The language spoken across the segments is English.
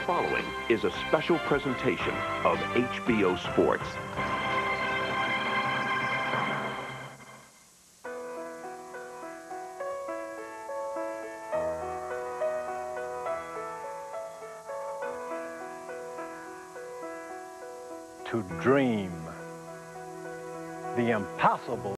following is a special presentation of HBO Sports. To dream the impossible.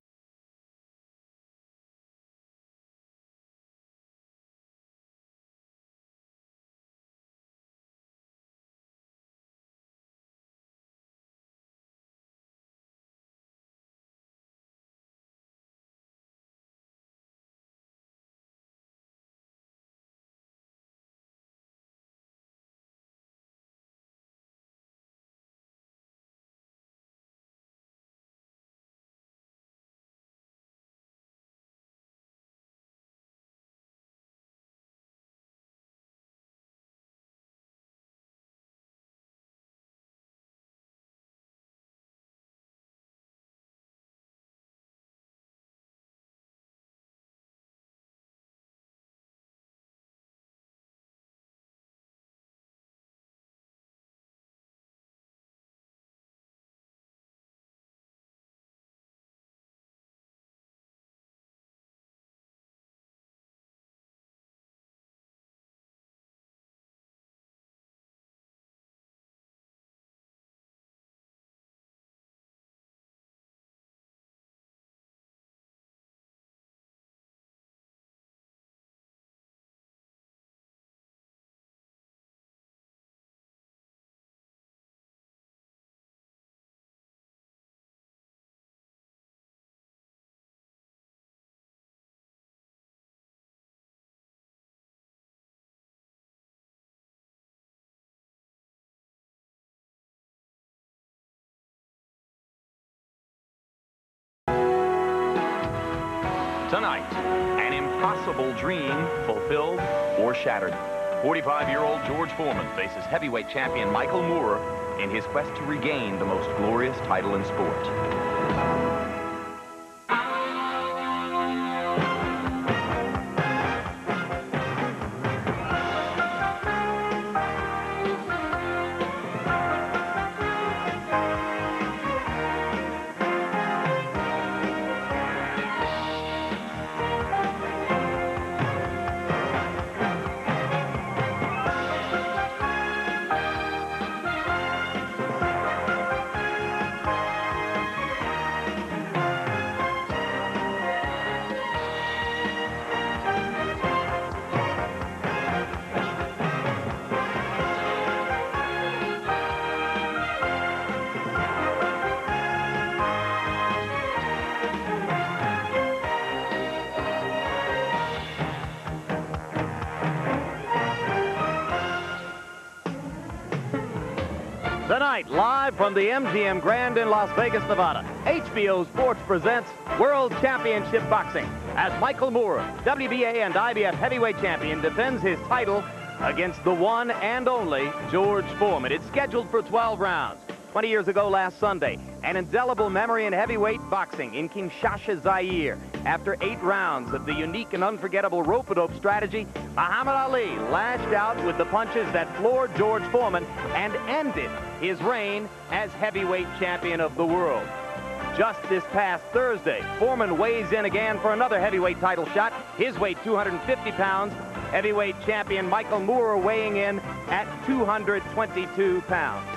Tonight, an impossible dream fulfilled or shattered. 45-year-old George Foreman faces heavyweight champion Michael Moorer in his quest to regain the most glorious title in sport. Tonight, live from the MGM Grand in Las Vegas, Nevada, HBO Sports presents World Championship Boxing as Michael Moorer, WBA and IBF heavyweight champion, defends his title against the one and only George Foreman. It's scheduled for 12 rounds. 20 years ago last Sunday, an indelible memory in heavyweight boxing in Kinshasa, Zaire. After 8 rounds of the unique and unforgettable rope-a-dope strategy, Muhammad Ali lashed out with the punches that floored George Foreman and ended his reign as heavyweight champion of the world. Just this past Thursday, Foreman weighs in again for another heavyweight title shot. His weight, 250 pounds. Heavyweight champion Michael Moorer weighing in at 222 pounds.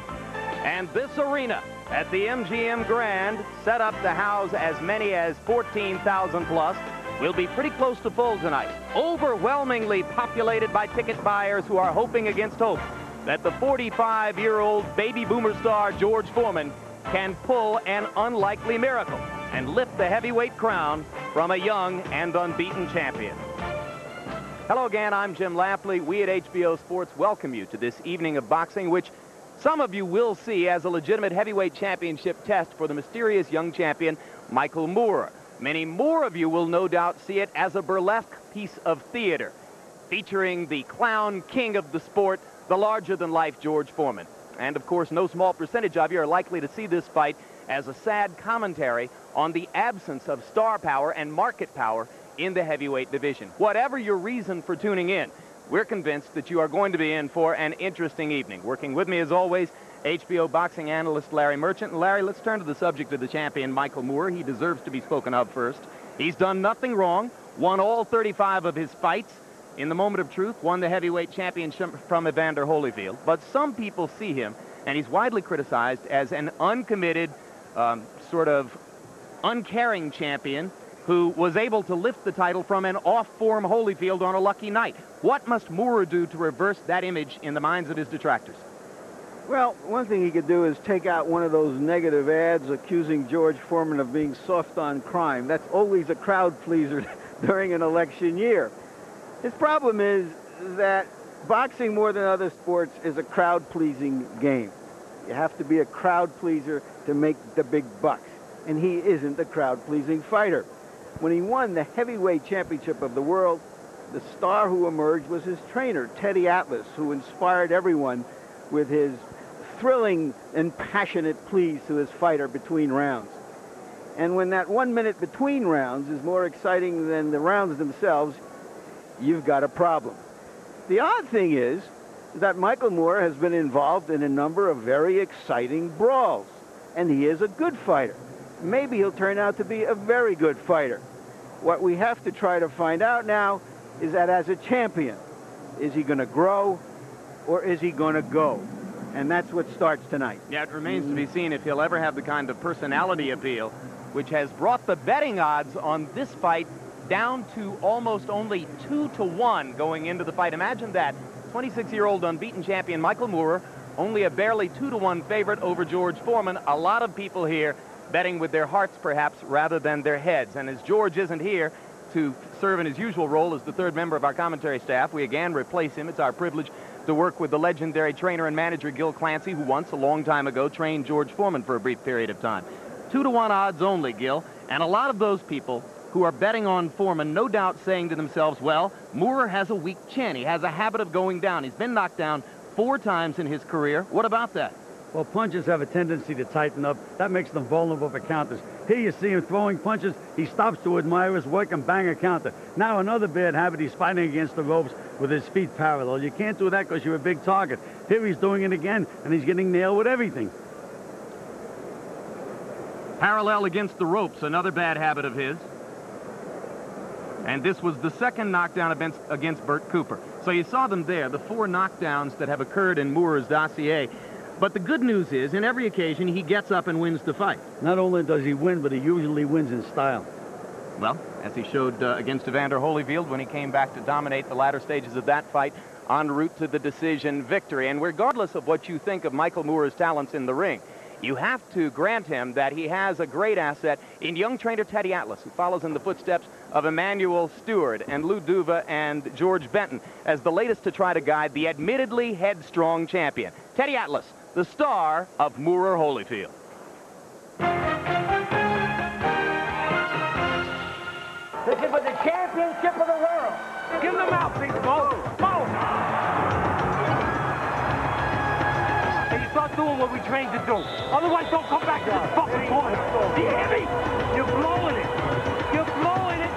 And this arena at the MGM Grand, set up to house as many as 14,000 plus, will be pretty close to full tonight. Overwhelmingly populated by ticket buyers who are hoping against hope that the 45-year-old baby boomer star George Foreman can pull an unlikely miracle and lift the heavyweight crown from a young and unbeaten champion. Hello again, I'm Jim Lampley. We at HBO Sports welcome you to this evening of boxing, which some of you will see as a legitimate heavyweight championship test for the mysterious young champion, Michael Moorer. Many more of you will no doubt see it as a burlesque piece of theater, featuring the clown king of the sport, the larger-than-life George Foreman. And, of course, no small percentage of you are likely to see this fight as a sad commentary on the absence of star power and market power in the heavyweight division. Whatever your reason for tuning in, we're convinced that you are going to be in for an interesting evening. Working with me, as always, HBO boxing analyst Larry Merchant. And Larry, let's turn to the subject of the champion, Michael Moorer. He deserves to be spoken of first. He's done nothing wrong, won all 35 of his fights. In the moment of truth, won the heavyweight championship from Evander Holyfield. But some people see him, and he's widely criticized as an uncommitted, sort of uncaring champion who was able to lift the title from an off-form Holyfield on a lucky night. What must Moorer do to reverse that image in the minds of his detractors? Well, one thing he could do is take out one of those negative ads accusing George Foreman of being soft on crime. That's always a crowd pleaser during an election year. His problem is that boxing, more than other sports, is a crowd-pleasing game. You have to be a crowd pleaser to make the big bucks, and he isn't a crowd-pleasing fighter. When he won the heavyweight championship of the world, the star who emerged was his trainer, Teddy Atlas, who inspired everyone with his thrilling and passionate pleas to his fighter between rounds. And when that 1 minute between rounds is more exciting than the rounds themselves, you've got a problem. The odd thing is that Michael Moorer has been involved in a number of very exciting brawls, and he is a good fighter. Maybe he'll turn out to be a very good fighter. What we have to try to find out now is that as a champion, is he going to grow or is he going to go? And that's what starts tonight. Yeah, it remains to be seen if he'll ever have the kind of personality appeal which has brought the betting odds on this fight down to almost only 2-1 going into the fight. Imagine that. 26-year-old unbeaten champion Michael Moorer, only a barely 2-1 favorite over George Foreman. A lot of people here betting with their hearts, perhaps, rather than their heads. And as George isn't here to serve in his usual role as the third member of our commentary staff, we again replace him. It's our privilege to work with the legendary trainer and manager Gil Clancy, who once, a long time ago, trained George Foreman for a brief period of time. 2-1 odds only, Gil. And a lot of those people who are betting on Foreman, no doubt saying to themselves, well, Moorer has a weak chin. He has a habit of going down. He's been knocked down 4 times in his career. What about that? Well, punches have a tendency to tighten up. That makes them vulnerable for counters. Here you see him throwing punches. He stops to admire his work and bang a counter. Now another bad habit, he's fighting against the ropes with his feet parallel. You can't do that because you're a big target. Here he's doing it again, and he's getting nailed with everything. Parallel against the ropes, another bad habit of his. And this was the second knockdown against Bert Cooper. So you saw them there, the 4 knockdowns that have occurred in Moorer's dossier. But the good news is, in every occasion, he gets up and wins the fight. Not only does he win, but he usually wins in style. Well, as he showed against Evander Holyfield when he came back to dominate the latter stages of that fight en route to the decision victory. And regardless of what you think of Michael Moorer's talents in the ring, you have to grant him that he has a great asset in young trainer Teddy Atlas, who follows in the footsteps of Emmanuel Stewart and Lou Duva and George Benton as the latest to try to guide the admittedly headstrong champion. Teddy Atlas, the star of Moorer-Holyfield. This is for the championship of the world. Give them out, big Mo. Start doing what we trained to do. Otherwise, don't come back to this fucking corner. Do you hear me? You're blowing it. You're blowing it.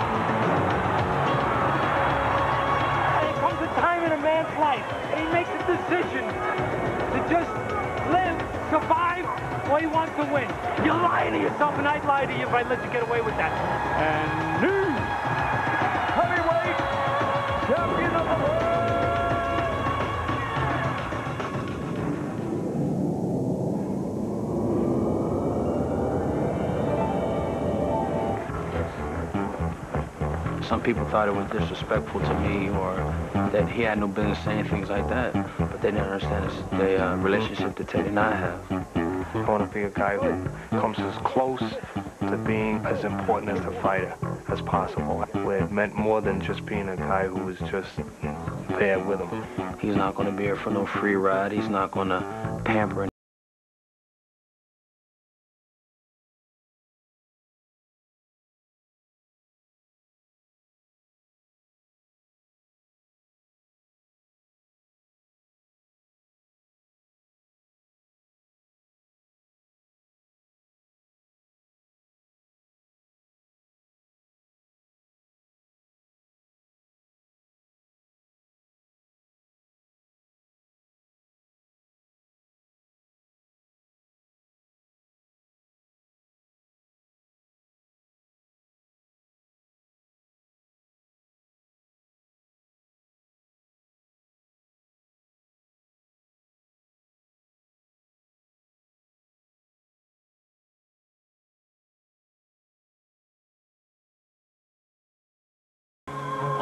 And it comes a time in a man's life, and he makes a decision to just live, survive, or he wants to win. You're lying to yourself, and I'd lie to you if I let you get away with that. And new heavyweight champion of the world. Some people thought it was disrespectful to me or that he had no business saying things like that, but they didn't understand the relationship that Teddy and I have. I want to be a guy who comes as close to being as important as a fighter as possible, where it meant more than just being a guy who was just there with him. He's not going to be here for no free ride. He's not going to pamper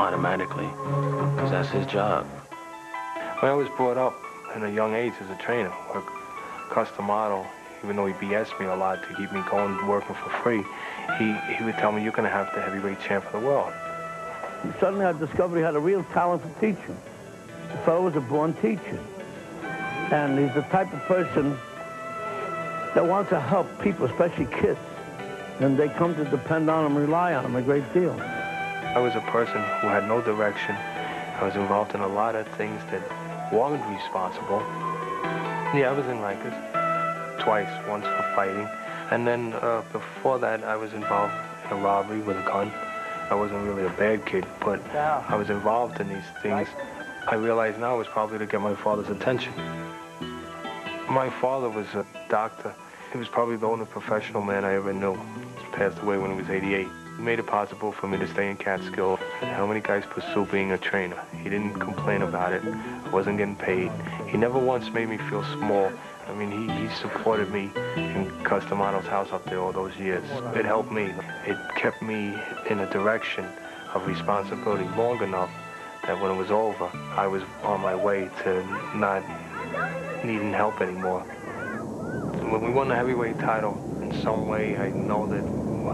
automatically, because that's his job. I was brought up in a young age as a trainer, work custom model. Even though he BS'd me a lot to keep me going, working for free, he would tell me, you're going to have the heavyweight champ of the world. Suddenly I discovered he had a real talent for teaching. The fellow was a born teacher. And he's the type of person that wants to help people, especially kids. And they come to depend on him, rely on him a great deal. I was a person who had no direction. I was involved in a lot of things that weren't responsible. Yeah, I was in Rikers twice, once for fighting. And then before that, I was involved in a robbery with a gun. I wasn't really a bad kid, but I was involved in these things. I realize now it was probably to get my father's attention. My father was a doctor. He was probably the only professional man I ever knew. He passed away when he was 88. He made it possible for me to stay in Catskill. How many guys pursue being a trainer? He didn't complain about it. I wasn't getting paid. He never once made me feel small. I mean, he supported me in Custom Model's house up there all those years. It helped me. It kept me in a direction of responsibility long enough that when it was over, I was on my way to not needing help anymore. When we won the heavyweight title, in some way, I know that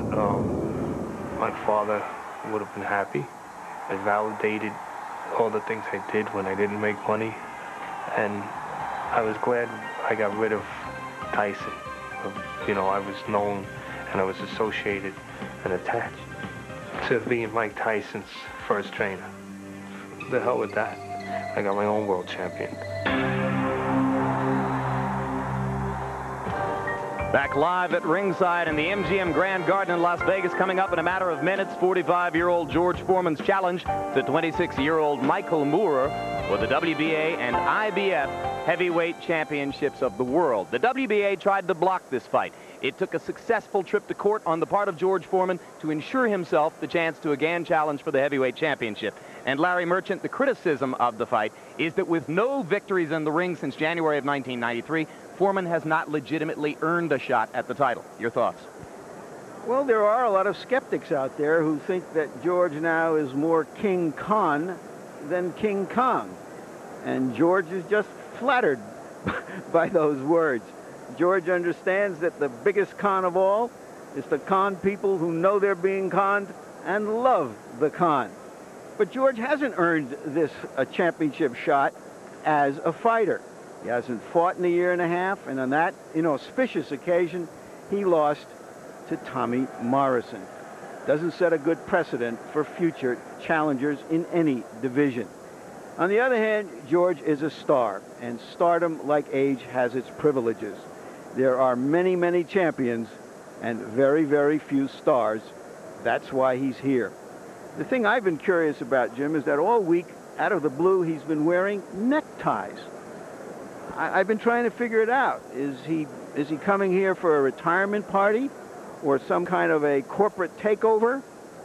my father would have been happy. It validated all the things I did when I didn't make money. And I was glad I got rid of Tyson. You know, I was known and I was associated and attached to being Mike Tyson's first trainer. The hell with that. I got my own world champion. Back live at ringside in the MGM Grand Garden in Las Vegas, coming up in a matter of minutes, 45-year-old George Foreman's challenge to 26-year-old Michael Moorer for the WBA and IBF heavyweight championships of the world. The WBA tried to block this fight. It took a successful trip to court on the part of George Foreman to ensure himself the chance to again challenge for the heavyweight championship. And Larry Merchant, the criticism of the fight is that with no victories in the ring since January of 1993, Foreman has not legitimately earned a shot at the title. Your thoughts? Well, there are a lot of skeptics out there who think that George now is more King Khan than King Kong. And George is just flattered by those words. George understands that the biggest con of all is to con people who know they're being conned and love the con. But George hasn't earned this championship shot as a fighter. He hasn't fought in a year and a half, and on that inauspicious occasion, he lost to Tommy Morrison. Doesn't set a good precedent for future challengers in any division. On the other hand, George is a star, and stardom, like age, has its privileges. There are many, many champions and very, very few stars. That's why he's here. The thing I've been curious about, Jim, is that all week, out of the blue, he's been wearing neckties. I've been trying to figure it out. Is he coming here for a retirement party or some kind of a corporate takeover?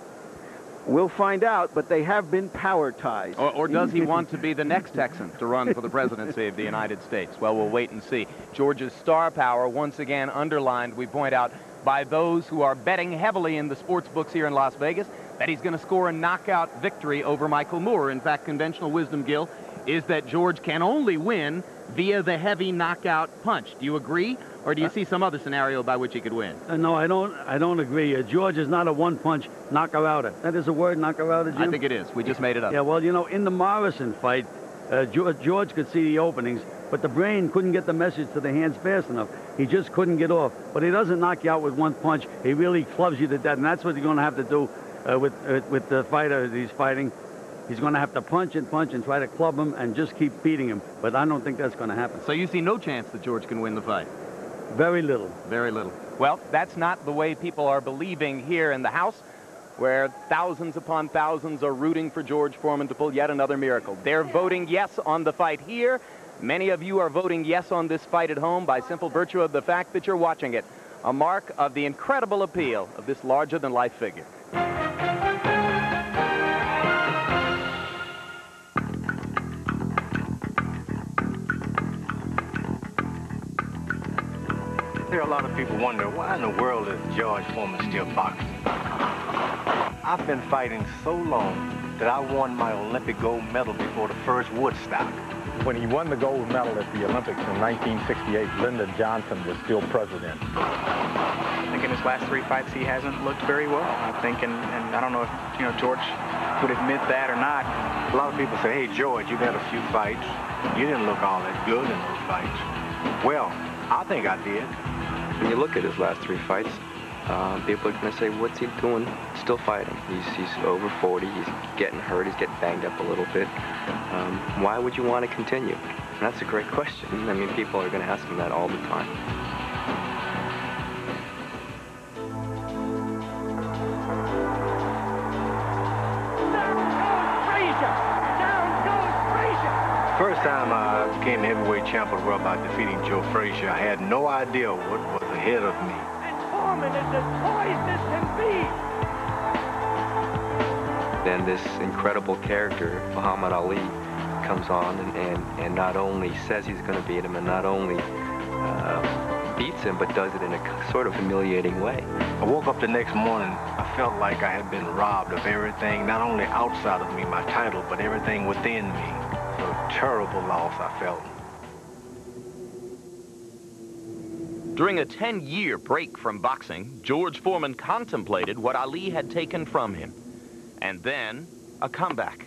We'll find out, but they have been power ties. Or does he want to be the next Texan to run for the presidency of the United States? Well, we'll wait and see. George's star power, once again underlined, we point out, by those who are betting heavily in the sports books here in Las Vegas, that he's going to score a knockout victory over Michael Moorer. In fact, conventional wisdom, Gil, is that George can only win via the heavy knockout punch. Do you agree, or do you see some other scenario by which he could win? No, I don't agree. George is not a one-punch knockout-outer. That is a word, knockout-outer, Jim? I think it is. We just made it up. Yeah, well, in the Morrison fight, George could see the openings, but the brain couldn't get the message to the hands fast enough. He just couldn't get off. But he doesn't knock you out with one punch. He really clubs you to death, and that's what he's going to have to do with the fighter he's fighting. He's going to have to punch and try to club him and just keep beating him. But I don't think that's going to happen. So you see no chance that George can win the fight? Very little. Very little. Well, that's not the way people are believing here in the House, where thousands upon thousands are rooting for George Foreman to pull yet another miracle. They're voting yes on the fight here. Many of you are voting yes on this fight at home by simple virtue of the fact that you're watching it. A mark of the incredible appeal of this larger-than-life figure. A lot of people wonder, why in the world is George Foreman still boxing? I've been fighting so long that I won my Olympic gold medal before the first Woodstock. When he won the gold medal at the Olympics in 1968, Lyndon Johnson was still president. I think in his last 3 fights, he hasn't looked very well. I think, and I don't know if, George would admit that or not. A lot of people say, hey, George, you've had a few fights. You didn't look all that good in those fights. Well, I think I did. When you look at his last 3 fights, people are going to say, what's he doing still fighting? He's over 40, he's getting hurt, he's getting banged up a little bit. Why would you want to continue? And that's a great question. I mean, people are going to ask him that all the time. First time I became heavyweight champ of the world by defeating Joe Frazier, I had no idea what was ahead of me. Foreman is as poised as can be. Then this incredible character, Muhammad Ali, comes on and not only says he's going to beat him and not only beats him, but does it in a sort of humiliating way. I woke up the next morning, I felt like I had been robbed of everything, not only outside of me, my title, but everything within me. A terrible loss I felt. During a 10-year break from boxing, George Foreman contemplated what Ali had taken from him. And then, a comeback.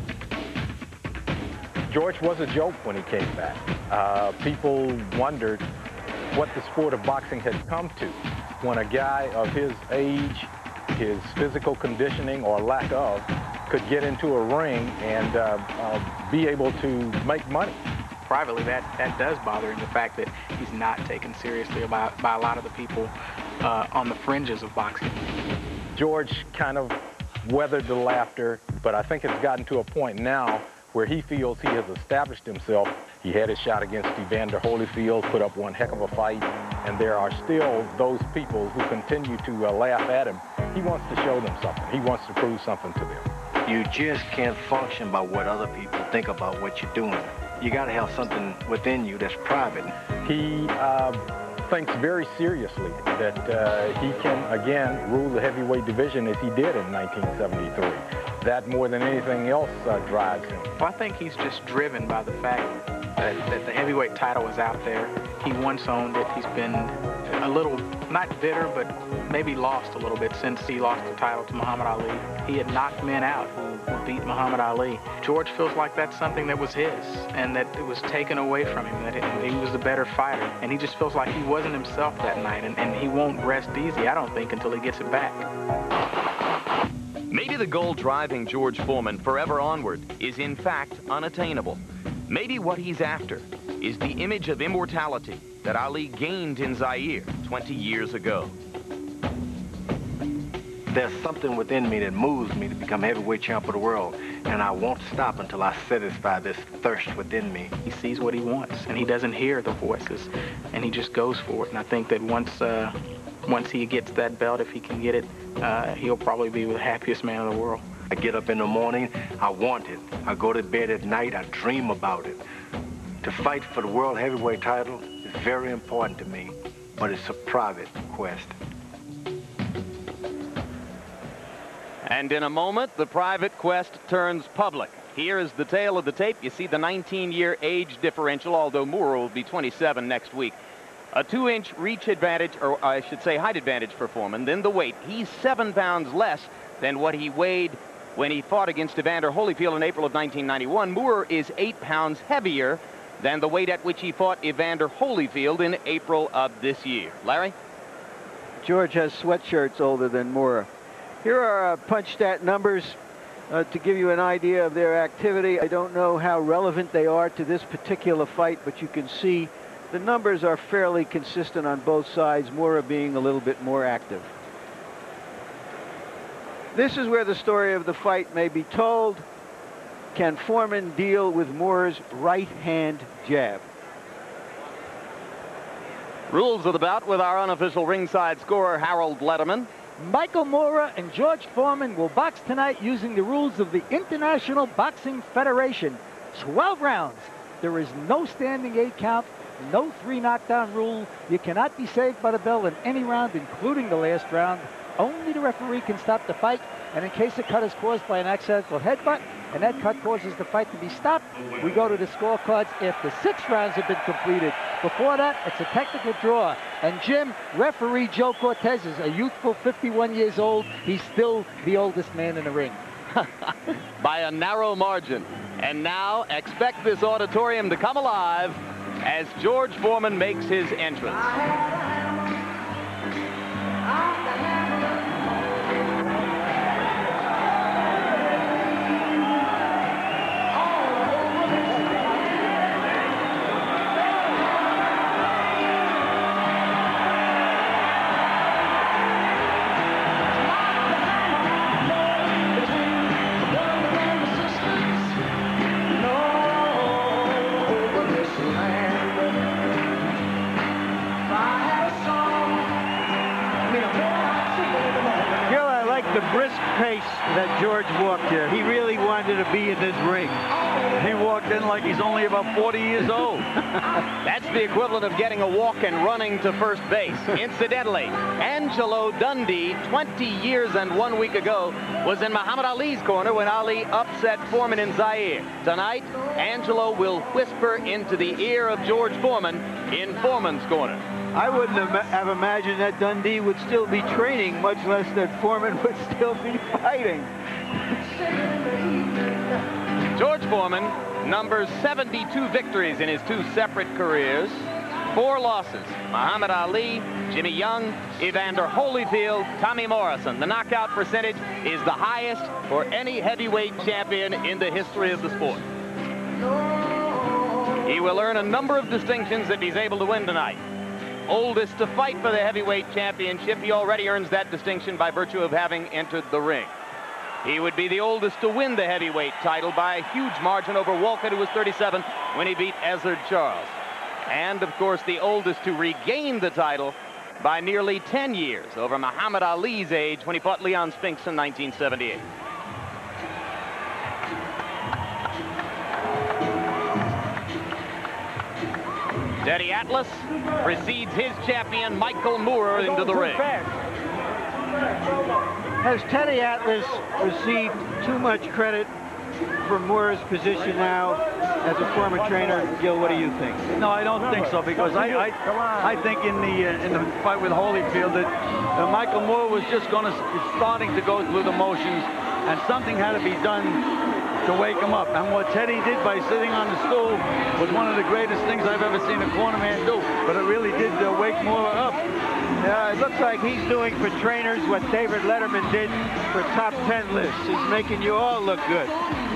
George was a joke when he came back. People wondered what the sport of boxing had come to when a guy of his age, his physical conditioning or lack of, could get into a ring and be able to make money. Privately, that does bother him, the fact that he's not taken seriously by a lot of the people on the fringes of boxing. George kind of weathered the laughter, but I think it's gotten to a point now where he feels he has established himself. He had his shot against Evander Holyfield, put up one heck of a fight, and there are still those people who continue to laugh at him. He wants to show them something. He wants to prove something to them. You just can't function by what other people think about what you're doing. You got to have something within you that's private. He thinks very seriously that he can, again, rule the heavyweight division as he did in 1973. That, more than anything else, drives him. Well, I think he's just driven by the fact that the heavyweight title is out there. He once owned it. He's been a little, not bitter, but maybe lost a little bit since he lost the title to Muhammad Ali. He had knocked men out who beat Muhammad Ali. George feels like that's something that was his and that it was taken away from him, that he was the better fighter. And he just feels like he wasn't himself that night, and he won't rest easy, I don't think, until he gets it back. Maybe the goal driving George Foreman forever onward is in fact unattainable. Maybe what he's after is the image of immortality that Ali gained in Zaire 20 years ago. There's something within me that moves me to become heavyweight champ of the world, and I won't stop until I satisfy this thirst within me. He sees what he wants, and he doesn't hear the voices, and he just goes for it. And I think that once he gets that belt, if he can get it, he'll probably be the happiest man in the world. I get up in the morning, I want it. I go to bed at night, I dream about it. To fight for the world heavyweight title is very important to me, but it's a private quest. And in a moment, the private quest turns public. Here is the tale of the tape. You see the 19-year age differential, although Moorer will be 27 next week. A 2-inch reach advantage, or I should say height advantage for Foreman. Then the weight. He's 7 pounds less than what he weighed when he fought against Evander Holyfield in April of 1991. Moorer is 8 pounds heavier than the weight at which he fought Evander Holyfield in April of this year. Larry? George has sweatshirts older than Moorer. Here are punch stat numbers to give you an idea of their activity. I don't know how relevant they are to this particular fight, but you can see the numbers are fairly consistent on both sides, Moorer being a little bit more active. This is where the story of the fight may be told. Can Foreman deal with Moorer's right-hand jab? Rules of the bout with our unofficial ringside scorer, Harold Letterman. Michael Moorer and George Foreman will box tonight using the rules of the International Boxing Federation. 12 rounds. There is no standing 8 count, no 3 knockdown rule. You cannot be saved by the bell in any round, including the last round. only the referee can stop the fight. And in case a cut is caused by an accidental headbutt, and that cut causes the fight to be stopped, we go to the scorecards after 6 rounds have been completed. Before that, it's a technical draw. And Jim, referee Joe Cortez is a youthful 51 years old. He's still the oldest man in the ring. By a narrow margin. And now expect this auditorium to come alive as George Foreman makes his entrance. The brisk pace that George walked here. He really wanted to be in this ring. He walked in like he's only about 40 years old. That's the equivalent of getting a walk and running to first base. Incidentally, Angelo Dundee, 20 years and 1 week ago, was in Muhammad Ali's corner when Ali upset Foreman in Zaire. Tonight, Angelo will whisper into the ear of George Foreman in Foreman's corner. I wouldn't have imagined that Dundee would still be training, much less that Foreman would still be fighting. George Foreman numbers 72 victories in his 2 separate careers, 4 losses. Muhammad Ali, Jimmy Young, Evander Holyfield, Tommy Morrison. The knockout percentage is the highest for any heavyweight champion in the history of the sport. He will earn a number of distinctions if he's able to win tonight. Oldest to fight for the heavyweight championship. He already earns that distinction by virtue of having entered the ring. He would be the oldest to win the heavyweight title by a huge margin over Walcott, who was 37 when he beat Ezzard Charles. And, of course, the oldest to regain the title by nearly 10 years over Muhammad Ali's age when he fought Leon Spinks in 1978. Teddy Atlas precedes his champion, Michael Moorer, into the ring. Has Teddy Atlas received too much credit for Moorer's position now as a former trainer? Gil, what do you think? No, I don't think so, because I think in the fight with Holyfield that Michael Moorer was just starting to go through the motions, and something had to be done to wake him up. And what Teddy did by sitting on the stool was one of the greatest things I've ever seen a cornerman do. But it really did wake Moorer up. Yeah, it looks like he's doing for trainers what David Letterman did for top 10 lists. He's making you all look good.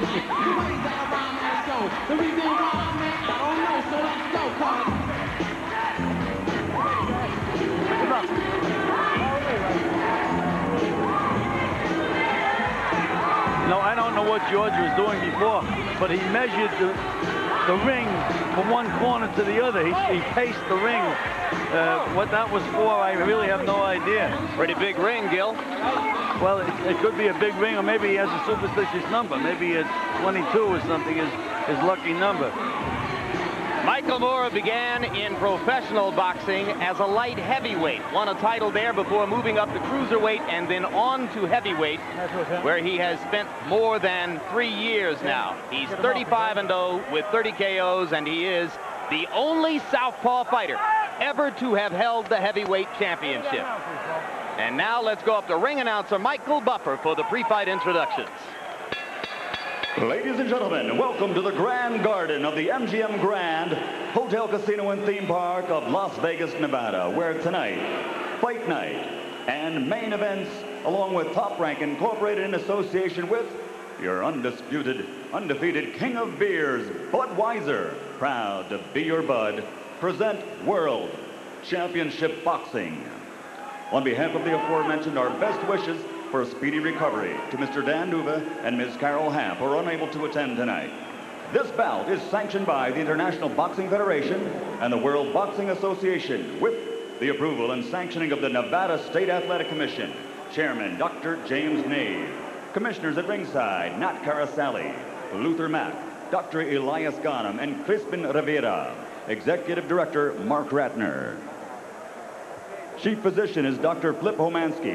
No, I don't know what George was doing before, but he measured the ring from one corner to the other. He paced the ring. What that was for, I really have no idea. Pretty big ring, Gil. Well, it could be a big ring, or maybe he has a superstitious number. Maybe it's 22 or something, his lucky number. Michael Moorer began in professional boxing as a light heavyweight. Won a title there before moving up to cruiserweight and then on to heavyweight, where he has spent more than 3 years now. He's 35-0 with 30 KOs, and he is the only southpaw fighter ever to have held the heavyweight championship. And now let's go up to ring announcer Michael Buffer for the pre-fight introductions. Ladies and gentlemen, welcome to the Grand Garden of the MGM Grand Hotel, Casino, and Theme Park of Las Vegas, Nevada, where tonight, Fight Night and main events, along with Top Rank Incorporated in association with your undisputed, undefeated King of Beers, Budweiser, proud to be your bud, present World Championship Boxing. On behalf of the aforementioned, our best wishes for a speedy recovery to Mr. Dan Duva and Ms. Carol Hamp, who are unable to attend tonight. This bout is sanctioned by the International Boxing Federation and the World Boxing Association with the approval and sanctioning of the Nevada State Athletic Commission, Chairman Dr. James Nave, Commissioners at ringside, Nat Carasali, Luther Mack, Dr. Elias Ghanem, and Crispin Rivera, Executive Director Mark Ratner. Chief Physician is Dr. Flip Homansky.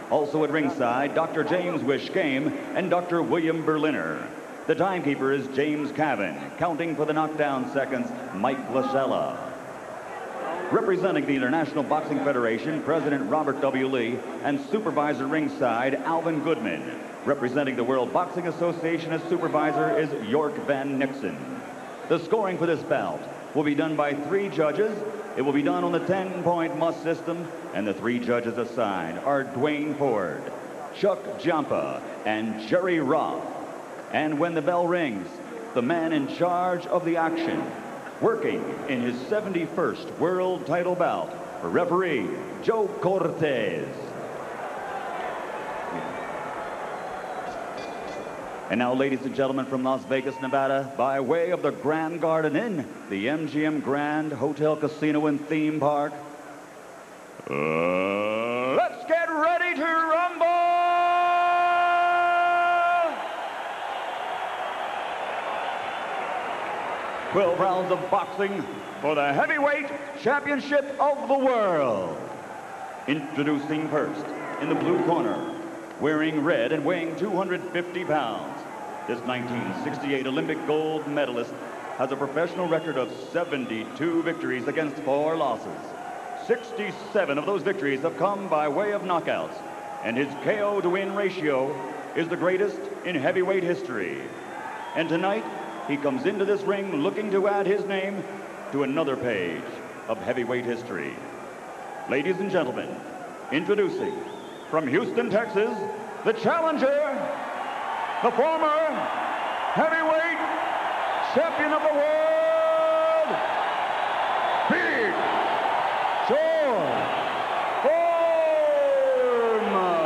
Also at ringside, Dr. James Wishkame and Dr. William Berliner. The timekeeper is James Cavan. Counting for the knockdown seconds, Mike Lasella. Representing the International Boxing Federation, President Robert W. Lee, and supervisor ringside, Alvin Goodman. Representing the World Boxing Association as supervisor is York Van Nixon. The scoring for this bout will be done by 3 judges. It will be done on the 10-point must system, and the 3 judges assigned are Dwayne Ford, Chuck Giampa, and Jerry Roth. And when the bell rings, the man in charge of the action, working in his 71st world title bout, for referee Joe Cortez. And now, ladies and gentlemen, from Las Vegas, Nevada, by way of the Grand Garden Inn, the MGM Grand Hotel, Casino, and Theme Park, let's get ready to rumble! 12 rounds of boxing for the heavyweight championship of the world. Introducing first, in the blue corner, wearing red and weighing 250 pounds. This 1968 Olympic gold medalist has a professional record of 72 victories against 4 losses. 67 of those victories have come by way of knockouts, and his KO to win ratio is the greatest in heavyweight history. And tonight, he comes into this ring looking to add his name to another page of heavyweight history. Ladies and gentlemen, introducing from Houston, Texas, the challenger, the former heavyweight champion of the world, Big George Foreman.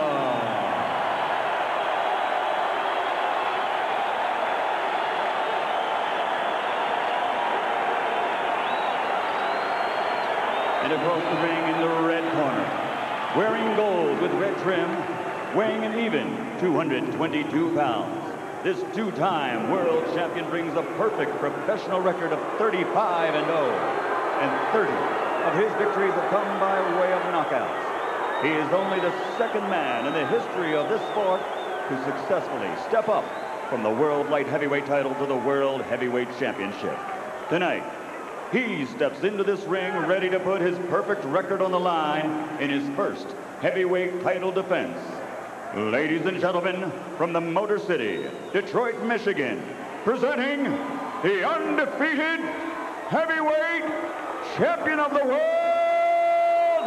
And across the ring in the red corner, wearing gold with red trim, weighing an even 222 pounds. This 2-time world champion brings a perfect professional record of 35-0, and 30 of his victories have come by way of knockouts. He is only the 2nd man in the history of this sport to successfully step up from the world light heavyweight title to the world heavyweight championship. Tonight, he steps into this ring ready to put his perfect record on the line in his first heavyweight title defense. Ladies and gentlemen, from the Motor City, Detroit, Michigan, presenting the undefeated heavyweight champion of the world,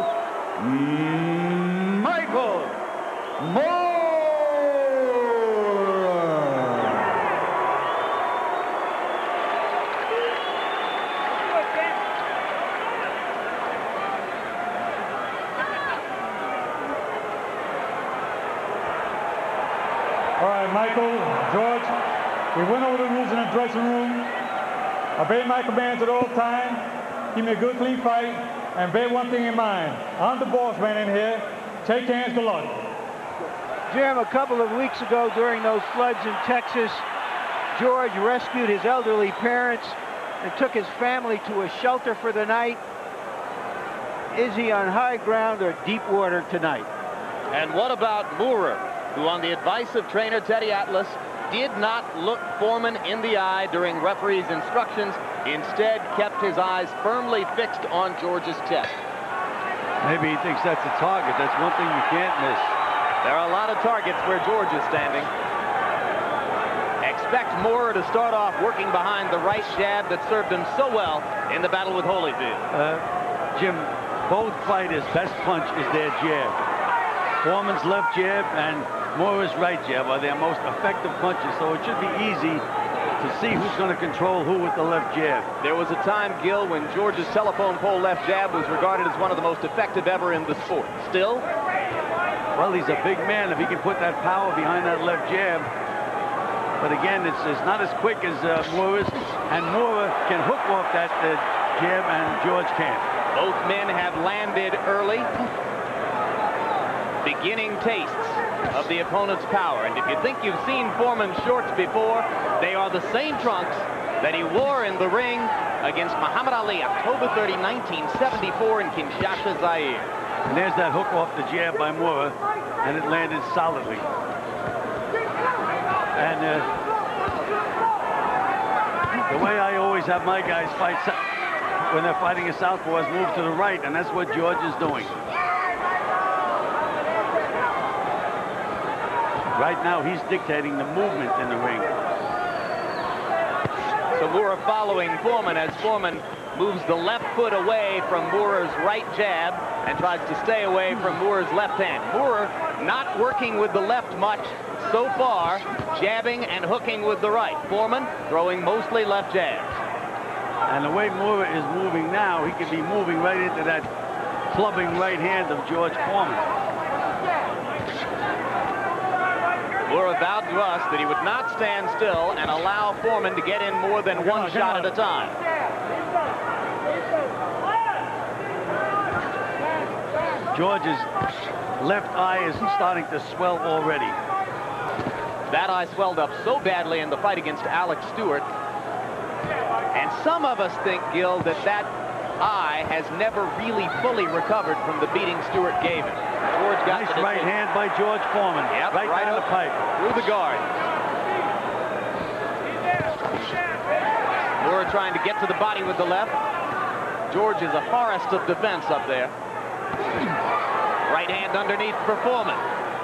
Michael Moorer. All right, Michael, George, we went over the rules in the dressing room. Obey my commands at all times. Give me a good, clean fight, and bear one thing in mind. I'm the boss man in here. Take hands, good luck. Jim, a couple of weeks ago during those floods in Texas, George rescued his elderly parents and took his family to a shelter for the night. Is he on high ground or deep water tonight? And what about Moorer, who on the advice of trainer Teddy Atlas did not look Foreman in the eye during referee's instructions, instead kept his eyes firmly fixed on George's chest. Maybe he thinks that's a target. That's one thing you can't miss. There are a lot of targets where George is standing. Expect Moorer to start off working behind the right jab that served him so well in the battle with Holyfield. Jim, both fighters' best punch is their jab. Foreman's left jab and Moorer's right jab are their most effective punches, so it should be easy to see who's going to control who with the left jab. There was a time, Gil, when George's telephone pole left jab was regarded as one of the most effective ever in the sport. Still? Well, he's a big man if he can put that power behind that left jab. But again, it's not as quick as Moorer's, and Moorer can hook off that jab, and George can't. Both men have landed early, beginning tastes of the opponent's power. And if you think you've seen Foreman's shorts before, they are the same trunks that he wore in the ring against Muhammad Ali, October 30, 1974 in Kinshasa, Zaire. And there's that hook off the jab by Moorer, and it landed solidly. And the way I always have my guys fight when they're fighting a southpaw is move to the right, and that's what George is doing. Right now, he's dictating the movement in the ring. So Moorer following Foreman as Foreman moves the left foot away from Moorer's right jab and tries to stay away from Moorer's left hand. Moorer not working with the left much so far, jabbing and hooking with the right. Foreman throwing mostly left jabs. And the way Moorer is moving now, he could be moving right into that clubbing right hand of George Foreman. Moorer vowed to us that he would not stand still and allow Foreman to get in more than one shot at a time. George's left eye is starting to swell already. That eye swelled up so badly in the fight against Alex Stewart. And some of us think, Gil, that that eye has never really fully recovered from the beating Stewart gave him. George got nice right hand by George Foreman. Yep, right down the pipe. Through the guard. Moorer trying to get to the body with the left. George is a forest of defense up there. Right hand underneath for Foreman.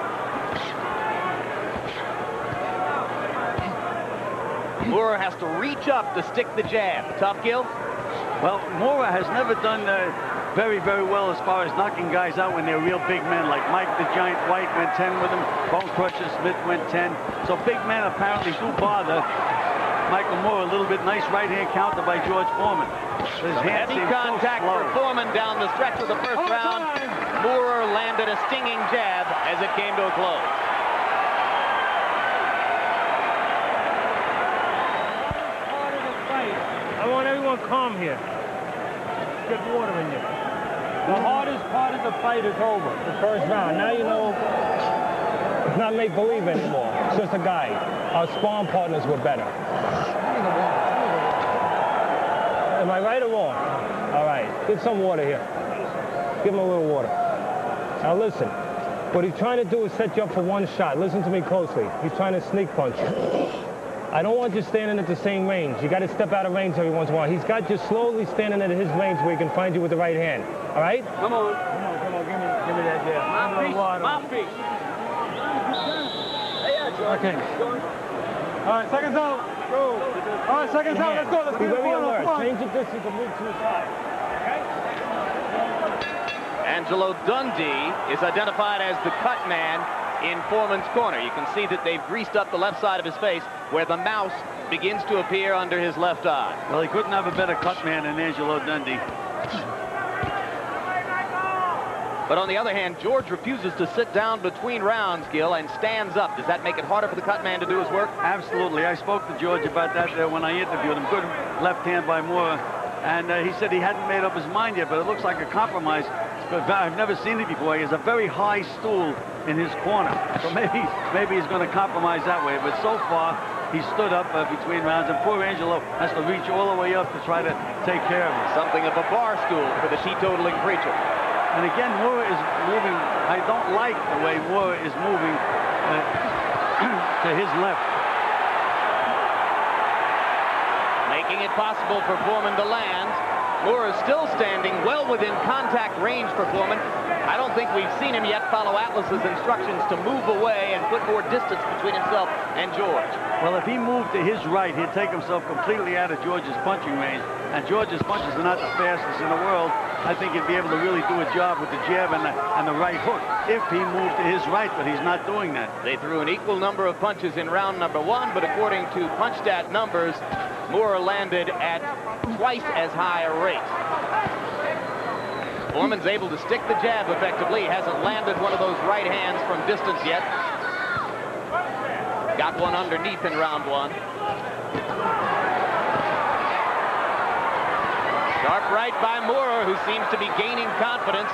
Moorer has to reach up to stick the jab. Tough, Gil? Well, Moorer has never done very, very well as far as knocking guys out when they're real big men, like Mike the Giant White went 10 with him, Bone Crusher Smith went 10. So big men apparently do bother Michael Moorer a little bit. Nice right-hand counter by George Foreman. His hand heavy contact so for Foreman down the stretch of the first round. Moorer landed a stinging jab as it came to a close. I want everyone calm here. Get water in you. The hardest part of the fight is over, the first round. Now you know it's not make-believe anymore. It's just a guy. Our sparring partners were better. Am I right or wrong? All right. Get some water here. Give him a little water. Now listen. What he's trying to do is set you up for one shot. Listen to me closely. He's trying to sneak punch you. I don't want you standing at the same range. You got to step out of range every once in a while. He's got you slowly standing at his range where he can find you with the right hand. All right? Come on. Come on. Give me that jab. Mouthpiece. Okay. All right, seconds out. Go. All right, seconds out. Let's go. Let's be very alert. Change your distance and move to the side. Angelo Dundee is identified as the cut man in Foreman's corner. You can see that they've greased up the left side of his face where the mouse begins to appear under his left eye. Well, he couldn't have a better cut man than Angelo Dundee. But on the other hand, George refuses to sit down between rounds, Gil, and stands up. Does that make it harder for the cut man to do his work? Absolutely. I spoke to George about that there when I interviewed him. Good left hand by Moorer. And he said he hadn't made up his mind yet, but it looks like a compromise. But I've never seen it before. He has a very high stool in his corner. So maybe he's going to compromise that way. But so far, he stood up between rounds, and poor Angelo has to reach all the way up to try to take care of him. Something of a bar stool for the teetotaling preacher. And again, Moorer is moving. I don't like the way Moorer is moving to his left. Making it possible for Foreman to land. Moorer is still standing well within contact range for Foreman. I don't think we've seen him yet follow Atlas's instructions to move away and put more distance between himself and George. Well, if he moved to his right, he'd take himself completely out of George's punching range. And George's punches are not the fastest in the world. I think he'd be able to really do a job with the jab and the right hook if he moved to his right, but he's not doing that. They threw an equal number of punches in round number one, but according to punch-stat numbers, Moorer landed at twice as high a rate. Foreman's able to stick the jab effectively. He hasn't landed one of those right hands from distance yet. Got one underneath in round one. Sharp right by Moorer, who seems to be gaining confidence.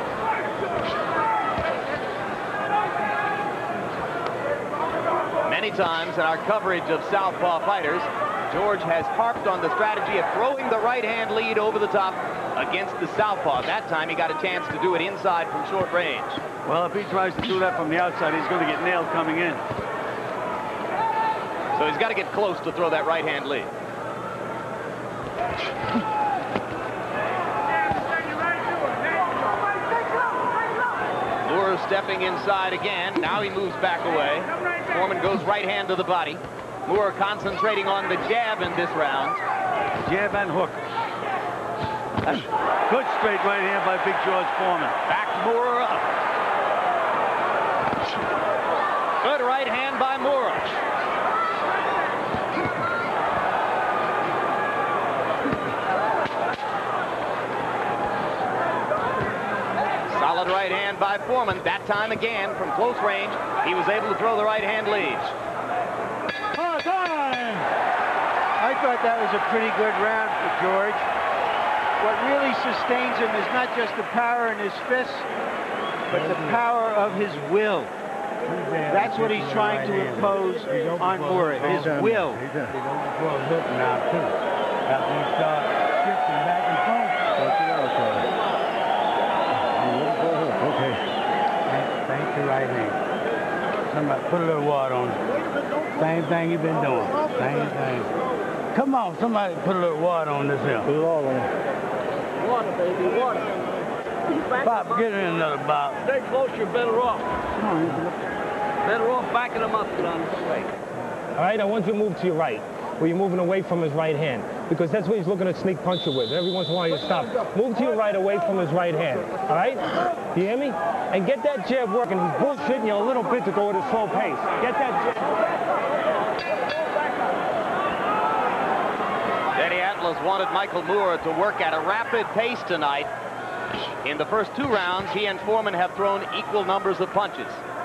Many times in our coverage of southpaw fighters, George has harped on the strategy of throwing the right-hand lead over the top against the southpaw. That time he got a chance to do it inside from short range. Well, if he tries to do that from the outside, he's going to get nailed coming in. So he's got to get close to throw that right-hand lead. Moorer stepping inside again. Now he moves back away. Foreman goes right hand to the body. Moorer concentrating on the jab in this round. Jab and hook. That's good straight right hand by Big George Foreman. Back Moorer up. Good right hand by Moorer. Solid right hand by Foreman. That time again from close range, he was able to throw the right hand lead. I thought that was a pretty good round for George. What really sustains him is not just the power in his fists, but the power of his will. That's what he's trying to impose on Moorer, his will. He's going to throw a hook now, too. After he starts shifting back and forth. Okay. Thank you right hand. Somebody put a little water on it. Same thing you've been doing. Same thing. Come on, somebody put a little water on this here. Put it all on. Water, baby, water. Pop, get in another bottle. Stay close, you're better off. Better off backing him up on this way. All right, I want you to move to your right, where you're moving away from his right hand, because that's what he's looking to sneak punch you with. Every once in a while you stop. Move to your right away from his right hand, all right? You hear me? And get that jab working. He's bullshitting you a little bit to go at a slow pace. Get that jab. Eddie Atlas wanted Michael Moorer to work at a rapid pace tonight. In the first two rounds, he and Foreman have thrown equal numbers of punches.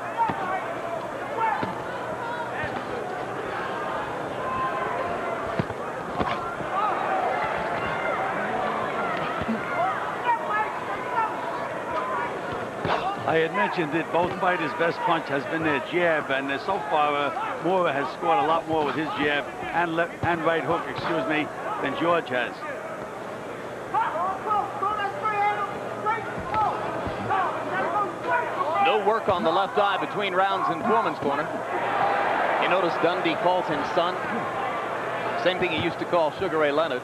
I had mentioned that both fighters' best punch has been their jab, and so far Moorer has scored a lot more with his jab and right hook, excuse me, than George has. No work on the left eye between rounds in Foreman's corner. You notice Dundee calls him son. Same thing he used to call Sugar Ray Leonard.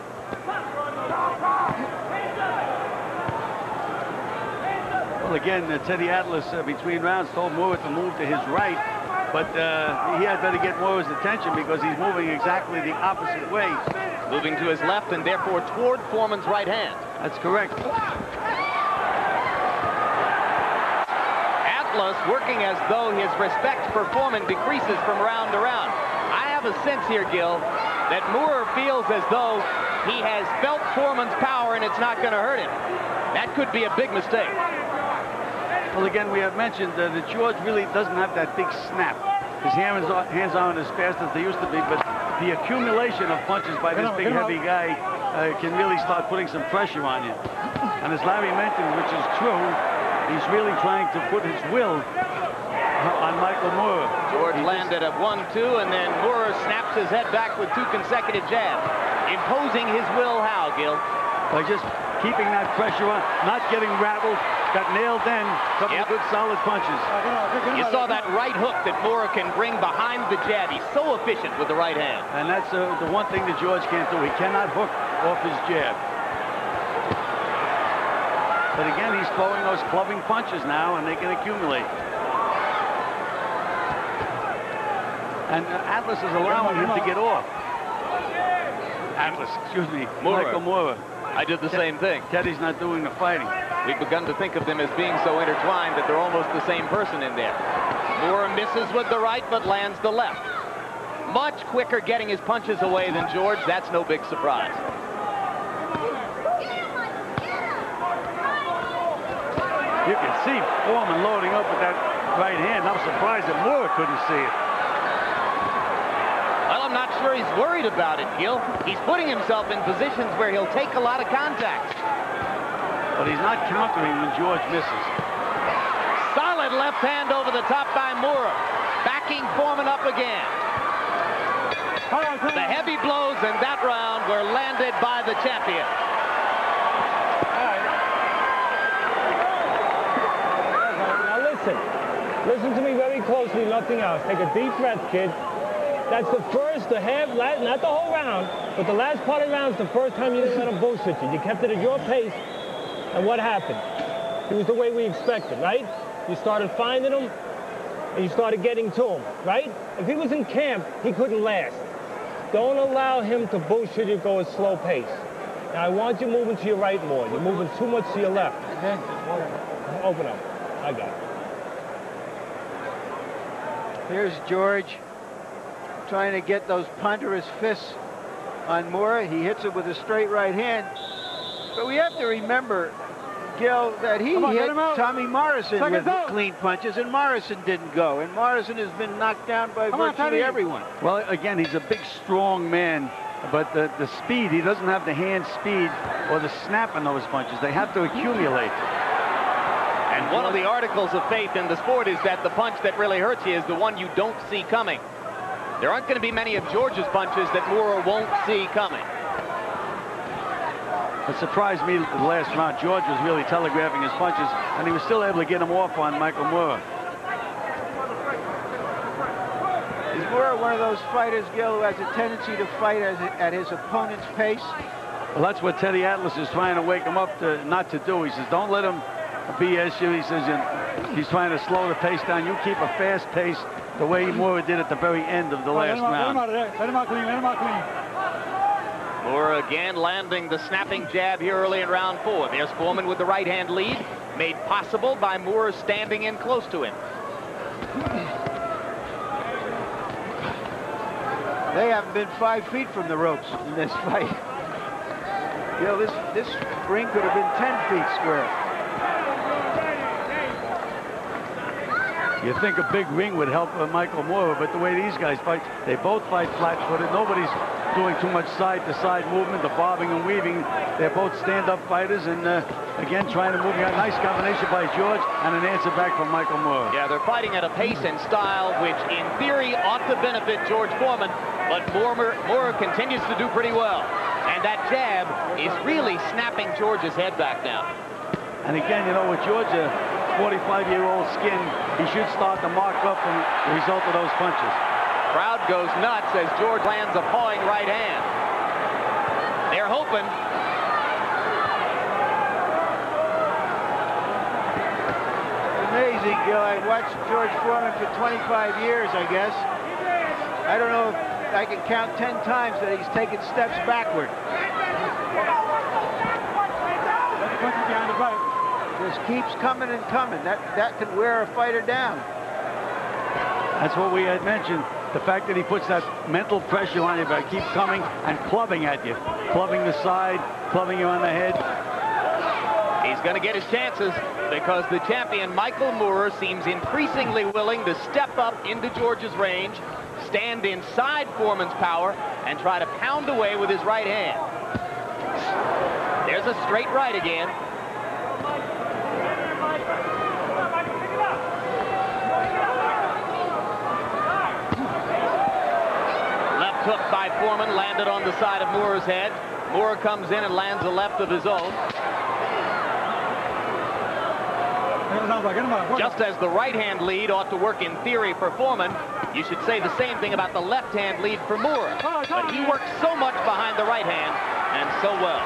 Well, again, Teddy Atlas between rounds told Moorer to move to his right, but he had better get Moorer's attention because he's moving exactly the opposite way. Moving to his left and therefore toward Foreman's right hand. That's correct. Atlas working as though his respect for Foreman decreases from round to round. I have a sense here, Gil, that Moorer feels as though he has felt Foreman's power and it's not going to hurt him. That could be a big mistake. Well, again, we have mentioned that George really doesn't have that big snap. His hands aren't as fast as they used to be, but the accumulation of punches by this big, heavy guy can really start putting some pressure on you. And as Larry mentioned, which is true, he's really trying to put his will on Michael Moorer. George landed at 1-2, and then Moorer snaps his head back with two consecutive jabs. Imposing his will how, Gil? By just keeping that pressure on, not getting rattled, got nailed in, couple of good solid punches. You saw that right hook that Moorer can bring behind the jab. He's so efficient with the right hand. And that's the one thing that George can't do. He cannot hook off his jab. But again, he's throwing those clubbing punches now, and they can accumulate. And Atlas is allowing him to get off. Atlas, excuse me, Michael Moorer. I did the same thing. Teddy's not doing the fighting. We've begun to think of them as being so intertwined that they're almost the same person in there. Moorer misses with the right, but lands the left. Much quicker getting his punches away than George. That's no big surprise. You can see Foreman loading up with that right hand. I'm surprised that Moorer couldn't see it. Well, I'm not sure he's worried about it, Gil. He's putting himself in positions where he'll take a lot of contact. But he's not countering when George misses. Solid left hand over the top by Moorer. Backing Foreman up again. The heavy blows in that round were landed by the champion. Listen to me very closely, nothing else. Take a deep breath, kid. That's the half, not the whole round, but the last part of the round is the first time you didn't let him bullshit you. You kept it at your pace, and what happened? It was the way we expected, right? You started finding him, and you started getting to him, right? If he was in camp, he couldn't last. Don't allow him to bullshit you, go at slow pace. Now, I want you moving to your right more. You're moving too much to your left. Open up. I got it. Here's George trying to get those ponderous fists on Moorer. He hits it with a straight right hand. But we have to remember, Gil, that he hit Tommy Morrison with clean punches, and Morrison didn't go. And Morrison has been knocked down by virtually everyone. Well, again, he's a big, strong man. But the speed, he doesn't have the hand speed or the snap in those punches. They have to accumulate. And one of the articles of faith in the sport is that the punch that really hurts you is the one you don't see coming. There aren't going to be many of George's punches that Moorer won't see coming. It surprised me the last round. George was really telegraphing his punches, and he was still able to get him off on Michael Moorer. Is Moorer one of those fighters, Gil, who has a tendency to fight at his opponent's pace? Well, that's what Teddy Atlas is trying to wake him up to not to do. He says, don't let him BS you. He says, he's trying to slow the pace down. You keep a fast pace the way Moorer did at the very end of the last round. Let him out clean, let him out clean. Moorer again landing the snapping jab here early in round 4. There's Foreman with the right hand lead, made possible by Moorer standing in close to him. They haven't been 5 feet from the ropes in this fight. You know, this ring could have been 10 feet square. You think a big ring would help Michael Moorer, but the way these guys fight, they both fight flat-footed. Nobody's doing too much side-to-side movement, the bobbing and weaving. They're both stand-up fighters, and again, trying to move. You got a nice combination by George and an answer back from Michael Moorer. Yeah, they're fighting at a pace and style which, in theory, ought to benefit George Foreman, but Moorer continues to do pretty well. And that jab is really snapping George's head back now. And again, you know, with George, 45-year-old skin, he should start to mark up from the result of those punches. Crowd goes nuts as George lands a pawing right hand. They're hoping. Amazing, Gil. I watched George Foreman for 25 years, I guess. I don't know if I can count 10 times that he's taken steps backward. This keeps coming and coming. That could wear a fighter down. That's what we had mentioned. The fact that he puts that mental pressure on you by keep coming and clubbing at you. Clubbing the side, clubbing you on the head. He's going to get his chances because the champion, Michael Moorer, seems increasingly willing to step up into George's range, stand inside Foreman's power, and try to pound away with his right hand. There's a straight right again. Left hook by Foreman landed on the side of Moorer's head. Moorer comes in and lands a left of his own. Just as the right-hand lead ought to work in theory for Foreman, you should say the same thing about the left-hand lead for Moorer. But he works so much behind the right hand, and so well.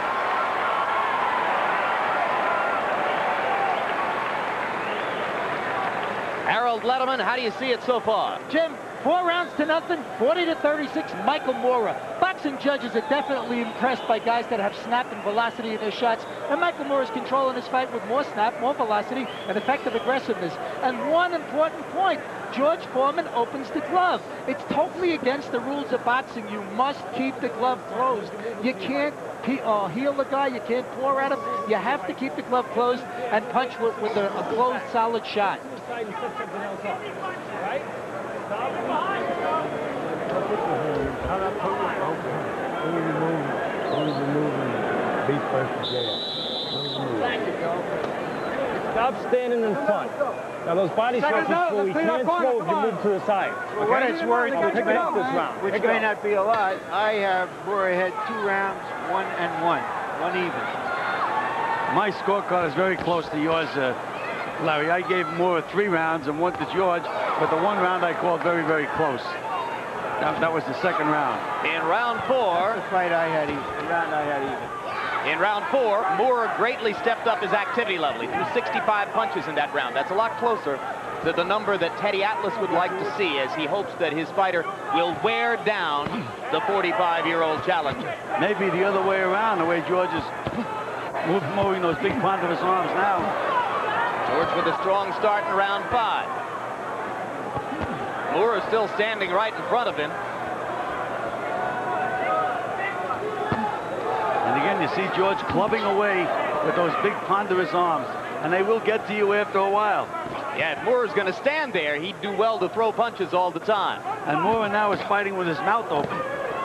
Harold Letterman, how do you see it so far? Jim, 4 rounds to nothing, 40-36, Michael Moorer. Boxing judges are definitely impressed by guys that have snap and velocity in their shots, and Michael Moorer is controlling his fight with more snap, more velocity, and effective aggressiveness. And one important point, George Foreman opens the glove. It's totally against the rules of boxing. You must keep the glove closed. You can't heel the guy, you can't pour at him. You have to keep the glove closed and punch with a closed, solid shot. Stop standing in front. Now those body shots are cool. You can't throw if you move to the side. For what it's worth, pick it up this round. which may not be a lot, I have Moorer ahead 2 rounds, 1-1, 1 even. My scorecard is very close to yours, Larry. I gave Moorer 3 rounds and 1 to George, but the 1 round I called very, very close. That was the 2nd round. In round 4, the fight I had even. The round I had even. In round 4, Moorer greatly stepped up his activity level. He threw 65 punches in that round. That's a lot closer to the number that Teddy Atlas would like to see, as he hopes that his fighter will wear down the 45-year-old challenger. Maybe the other way around, the way George is moving those big ponderous arms now. George with a strong start in round 5. Moorer still standing right in front of him. And again, you see George clubbing away with those big ponderous arms, and they will get to you after a while. Yeah, if Moorer's going to stand there, he'd do well to throw punches all the time. And Moorer now is fighting with his mouth open.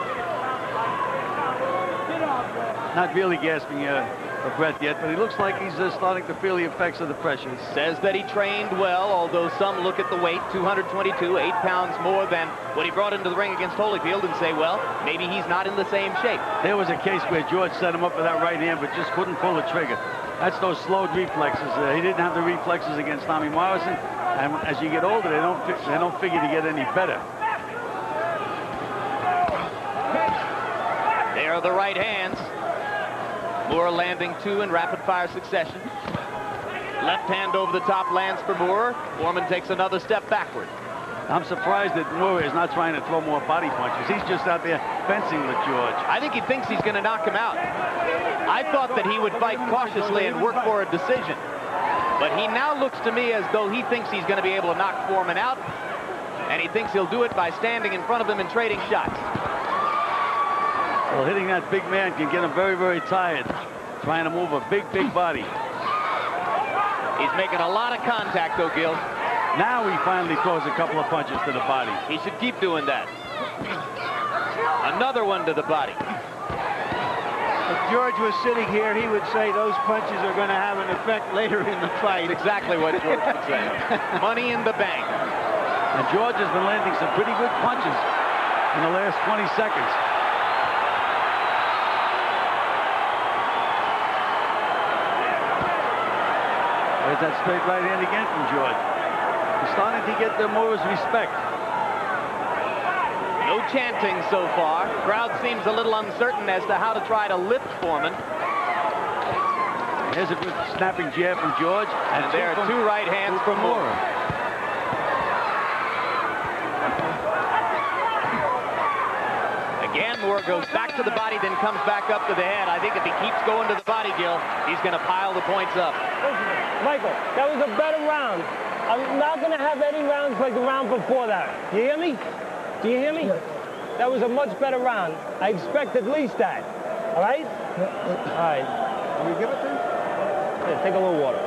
Not really gasping for breath yet, but he looks like he's starting to feel the effects of the pressure. Says that he trained well, although some look at the weight, 222, 8 pounds more than what he brought into the ring against Holyfield, and say, well, maybe he's not in the same shape. There was a case where George set him up with that right hand, but just couldn't pull the trigger. That's those slowed reflexes. He didn't have the reflexes against Tommy Morrison, and as you get older, they don't figure to get any better. There are the right hands. Moorer landing 2 in rapid-fire succession. Left hand over the top lands for Moorer. Foreman takes another step backward. I'm surprised that Moorer is not trying to throw more body punches. He's just out there fencing with George. I think he thinks he's going to knock him out. I thought that he would fight cautiously and work for a decision. But he now looks to me as though he thinks he's going to be able to knock Foreman out. And he thinks he'll do it by standing in front of him and trading shots. Well, hitting that big man can get him very, very tired, trying to move a big, big body. He's making a lot of contact, though, Gil. Now he finally throws a couple of punches to the body. He should keep doing that. Another one to the body. If George was sitting here, he would say those punches are going to have an effect later in the fight. That's exactly what George would say. Money in the bank. And George has been landing some pretty good punches in the last 20 seconds. There's that straight right hand again from George. He's starting to get the Moorer's respect. No chanting so far. Crowd seems a little uncertain as to how to try to lift Foreman. There's a good snapping jab from George. And there are 2 right hands from Moorer. Again, Moorer goes back to the body, then comes back up to the head. I think if he keeps going to the body, Gil, he's going to pile the points up. Michael, that was a better round. I'm not going to have any rounds like the round before that. You hear me? Do you hear me? That was a much better round. I expect at least that. All right? All right. Can you give it to him? Yeah, take a little water.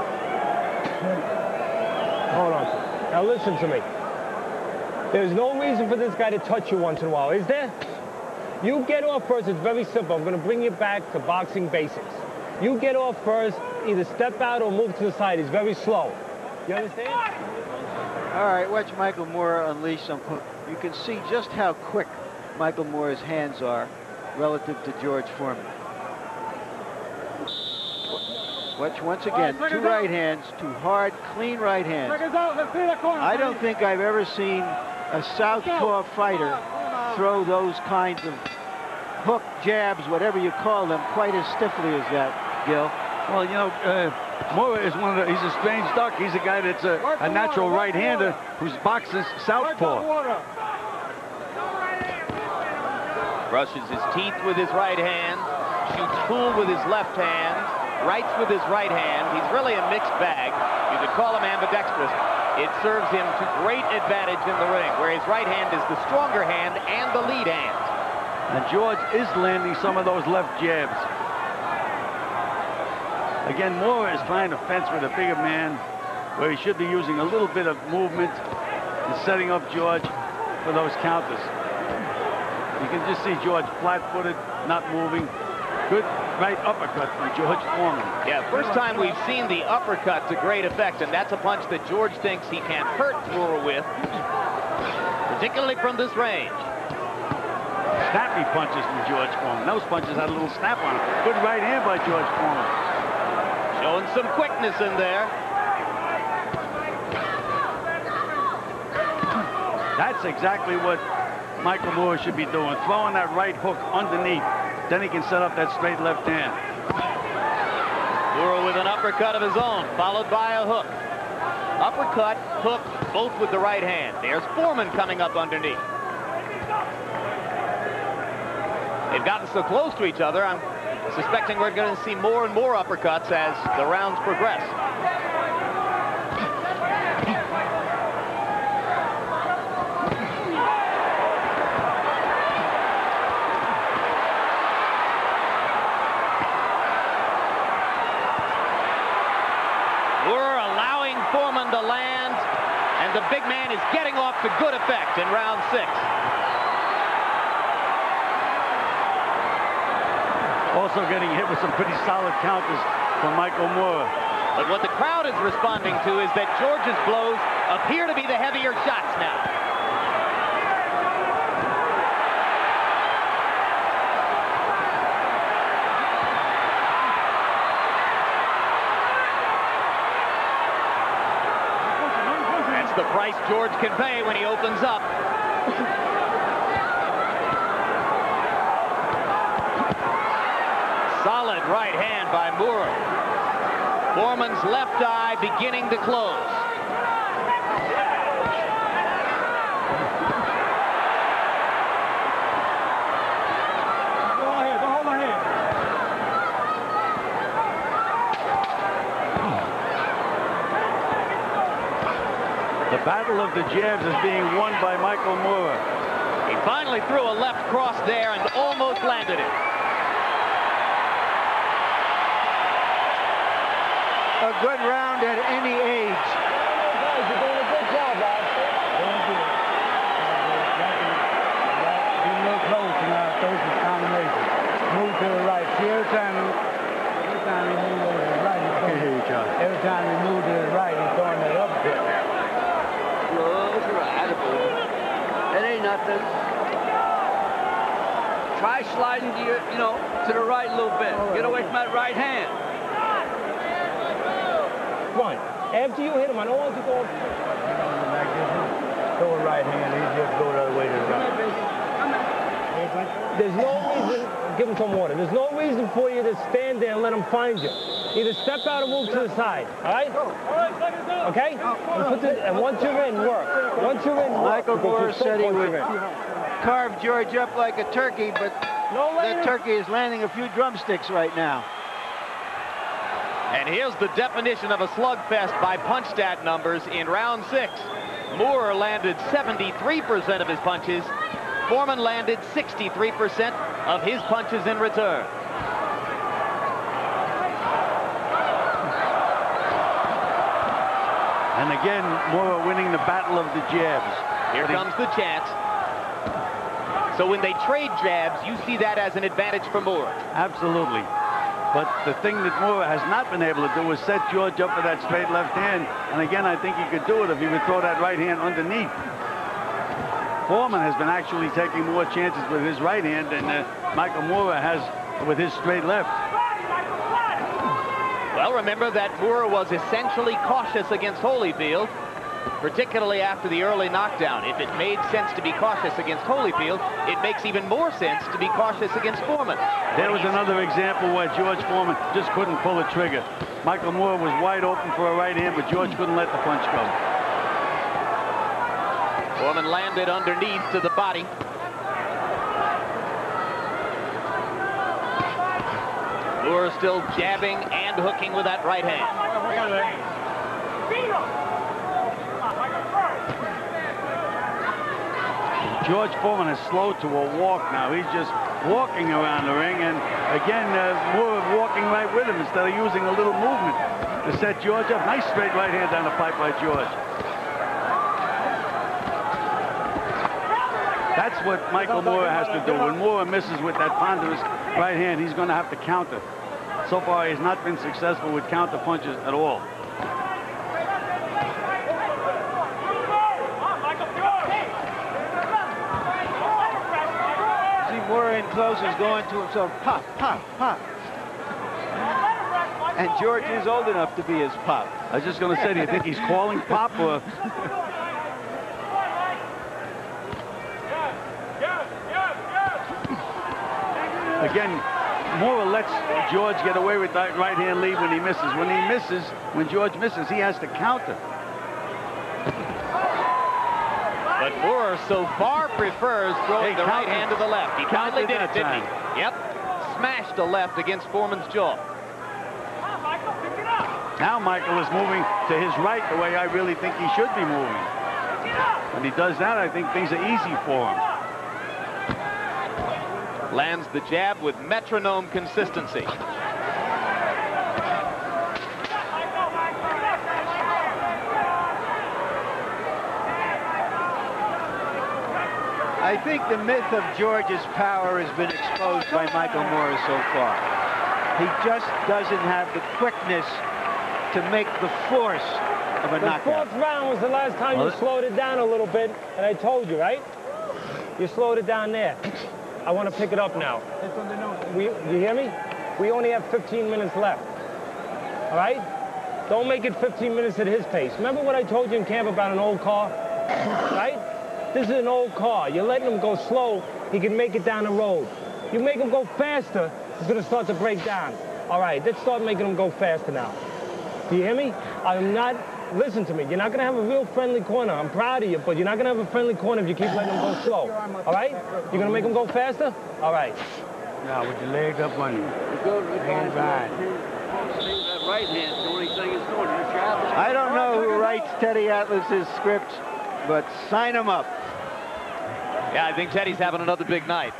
Hold on. Now listen to me. There's no reason for this guy to touch you once in a while, is there? You get off first. It's very simple. I'm going to bring you back to boxing basics. You get off first, either step out or move to the side. He's very slow. You understand? All right, watch Michael Moorer unleash some. You can see just how quick Michael Moorer's hands are relative to George Foreman. Watch once again, 2 right hands, 2 hard, clean right hands. I don't think I've ever seen a southpaw fighter throw those kinds of hook, jabs, whatever you call them, quite as stiffly as that, Gil. Well, you know, Moorer is he's a strange duck. He's a guy that's a natural right-hander who's boxes southpaw. Brushes his teeth with his right hand, shoots cool with his left hand, writes with his right hand. He's really a mixed bag. You could call him ambidextrous. It serves him to great advantage in the ring, where his right hand is the stronger hand and the lead hand. And George is landing some of those left jabs. Again, Moorer is trying to fence with a bigger man, where he should be using a little bit of movement and setting up George for those counters. You can just see George flat-footed, not moving. Good, right uppercut from George Foreman. Yeah, first time we've seen the uppercut to great effect, and that's a punch that George thinks he can hurt Moorer with, particularly from this range. Snappy punches from George Foreman. Those punches had a little snap on them. Good right hand by George Foreman. Showing some quickness in there. That's exactly what Michael Moorer should be doing, throwing that right hook underneath. Then he can set up that straight left hand. Moorer with an uppercut of his own, followed by a hook. Uppercut, hook, both with the right hand. There's Foreman coming up underneath. They've gotten so close to each other, I'm suspecting we're going to see more and more uppercuts as the rounds progress. Moorer allowing Foreman to land, and the big man is getting off to good effect in round 6. Also getting hit with some pretty solid counters from Michael Moorer. But what the crowd is responding to is that George's blows appear to be the heavier shots now. That's the price George can pay when he opens up. Solid right hand by Moorer. Foreman's left eye beginning to close. The battle of the jabs is being won by Michael Moorer. He finally threw a left cross there and almost landed it. A good round at any age. Guys, you're doing a good job, guys. Be a little close now. Those is combination. Move to the right. See, every time he moves over to the right, every time he moves to the right, he's throwing that uppercut. Close right. It ain't nothing. Try sliding to your, to the right a little bit. Get away from that right hand. One. After you hit him, I don't want you to go. Throw a right hand, he just go the other way to the right. There's no reason, give him some water. There's no reason for you to stand there and let him find you. Either step out or move to the side, all right? Okay? And once you're in, work. Once you're in, work. Michael Moorer said he would carve George up like a turkey, but that turkey is landing a few drumsticks right now. And here's the definition of a slugfest by punch stat numbers in round 6. Moorer landed 73% of his punches. Foreman landed 63% of his punches in return. And again, Moorer winning the battle of the jabs. Here comes the chance. So when they trade jabs, you see that as an advantage for Moorer. Absolutely. But the thing that Moorer has not been able to do is set George up for that straight left hand. And again, I think he could do it if he would throw that right hand underneath. Foreman has been actually taking more chances with his right hand than Michael Moorer has with his straight left. Well, remember that Moorer was essentially cautious against Holyfield, particularly after the early knockdown. If it made sense to be cautious against Holyfield, it makes even more sense to be cautious against Foreman. There was another example where George Foreman just couldn't pull the trigger. Michael Moorer was wide open for a right hand, but George couldn't let the punch go. Foreman landed underneath to the body. Moorer still jabbing and hooking with that right hand. George Foreman is slow to a walk now. He's just walking around the ring, and again, Moorer walking right with him instead of using a little movement to set George up. Nice straight right hand down the pipe by George. That's what Michael Moorer has to do. When Moorer misses with that ponderous right hand, he's going to have to counter. So far, he's not been successful with counter punches at all. See Moorer in close is going to himself, pop, pop, pop. And George is old enough to be his pop. I was just going to say, do you think he's calling pop or? Again, Moorer lets George get away with that right hand lead when he misses. When George misses, he has to counter. But Moorer so far prefers throwing the right hand to the left. He finally did it, didn't he? Yep. Smashed the left against Foreman's jaw. Now Michael is moving to his right the way I really think he should be moving. When he does that, I think things are easy for him. Lands the jab with metronome consistency. I think the myth of George's power has been exposed by Michael Moorer so far. He just doesn't have the quickness to make the force of a knockout. The fourth round was the last time you slowed it down a little bit, and I told you, right? You slowed it down there. I want to pick it up now. You hear me? We only have 15 minutes left. All right? Don't make it 15 minutes at his pace. Remember what I told you in camp about an old car? Right? This is an old car. You're letting him go slow, he can make it down the road. You make him go faster, he's going to start to break down. All right, let's start making him go faster now. Do you hear me? I'm not... Listen to me. You're not going to have a real friendly corner. I'm proud of you, but you're not going to have a friendly corner if you keep letting him go slow. All right? You're going to make him go faster? All right. Now, with your leg up on you. Hands right. That right hand, the only thing is doing. I don't know who writes Teddy Atlas's scripts, but sign him up. Yeah, I think Teddy's having another big night.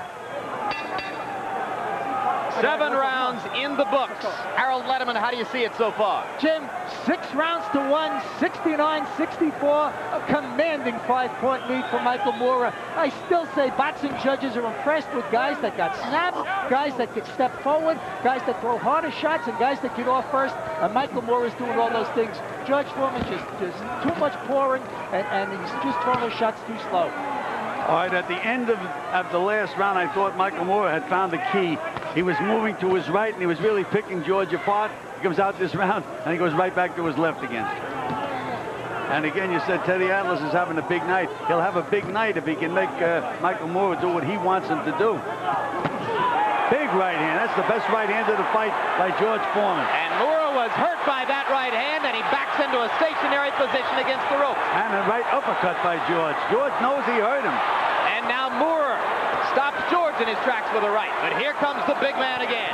7 rounds in the books. Harold Letterman, how do you see it so far? Jim, 6 rounds to 1, 69-64, a commanding 5-point lead for Michael Moorer. I still say boxing judges are impressed with guys that got snapped, guys that can step forward, guys that throw harder shots, and guys that get off first. And Michael Moorer is doing all those things. George Foreman just too much pouring, and he's just throwing those shots too slow. All right, at the end of the last round, I thought Michael Moorer had found the key. He was moving to his right, and he was really picking George apart. He comes out this round, and he goes right back to his left again. And again, you said Teddy Atlas is having a big night. He'll have a big night if he can make Michael Moorer do what he wants him to do. Big right hand. That's the best right hand of the fight by George Foreman. And Moorer was hurt by that right hand, and he backs into a stationary position against the rope. And a right uppercut by George. George knows he hurt him. And now Moorer stops George in his tracks with a right. But here comes the big man again.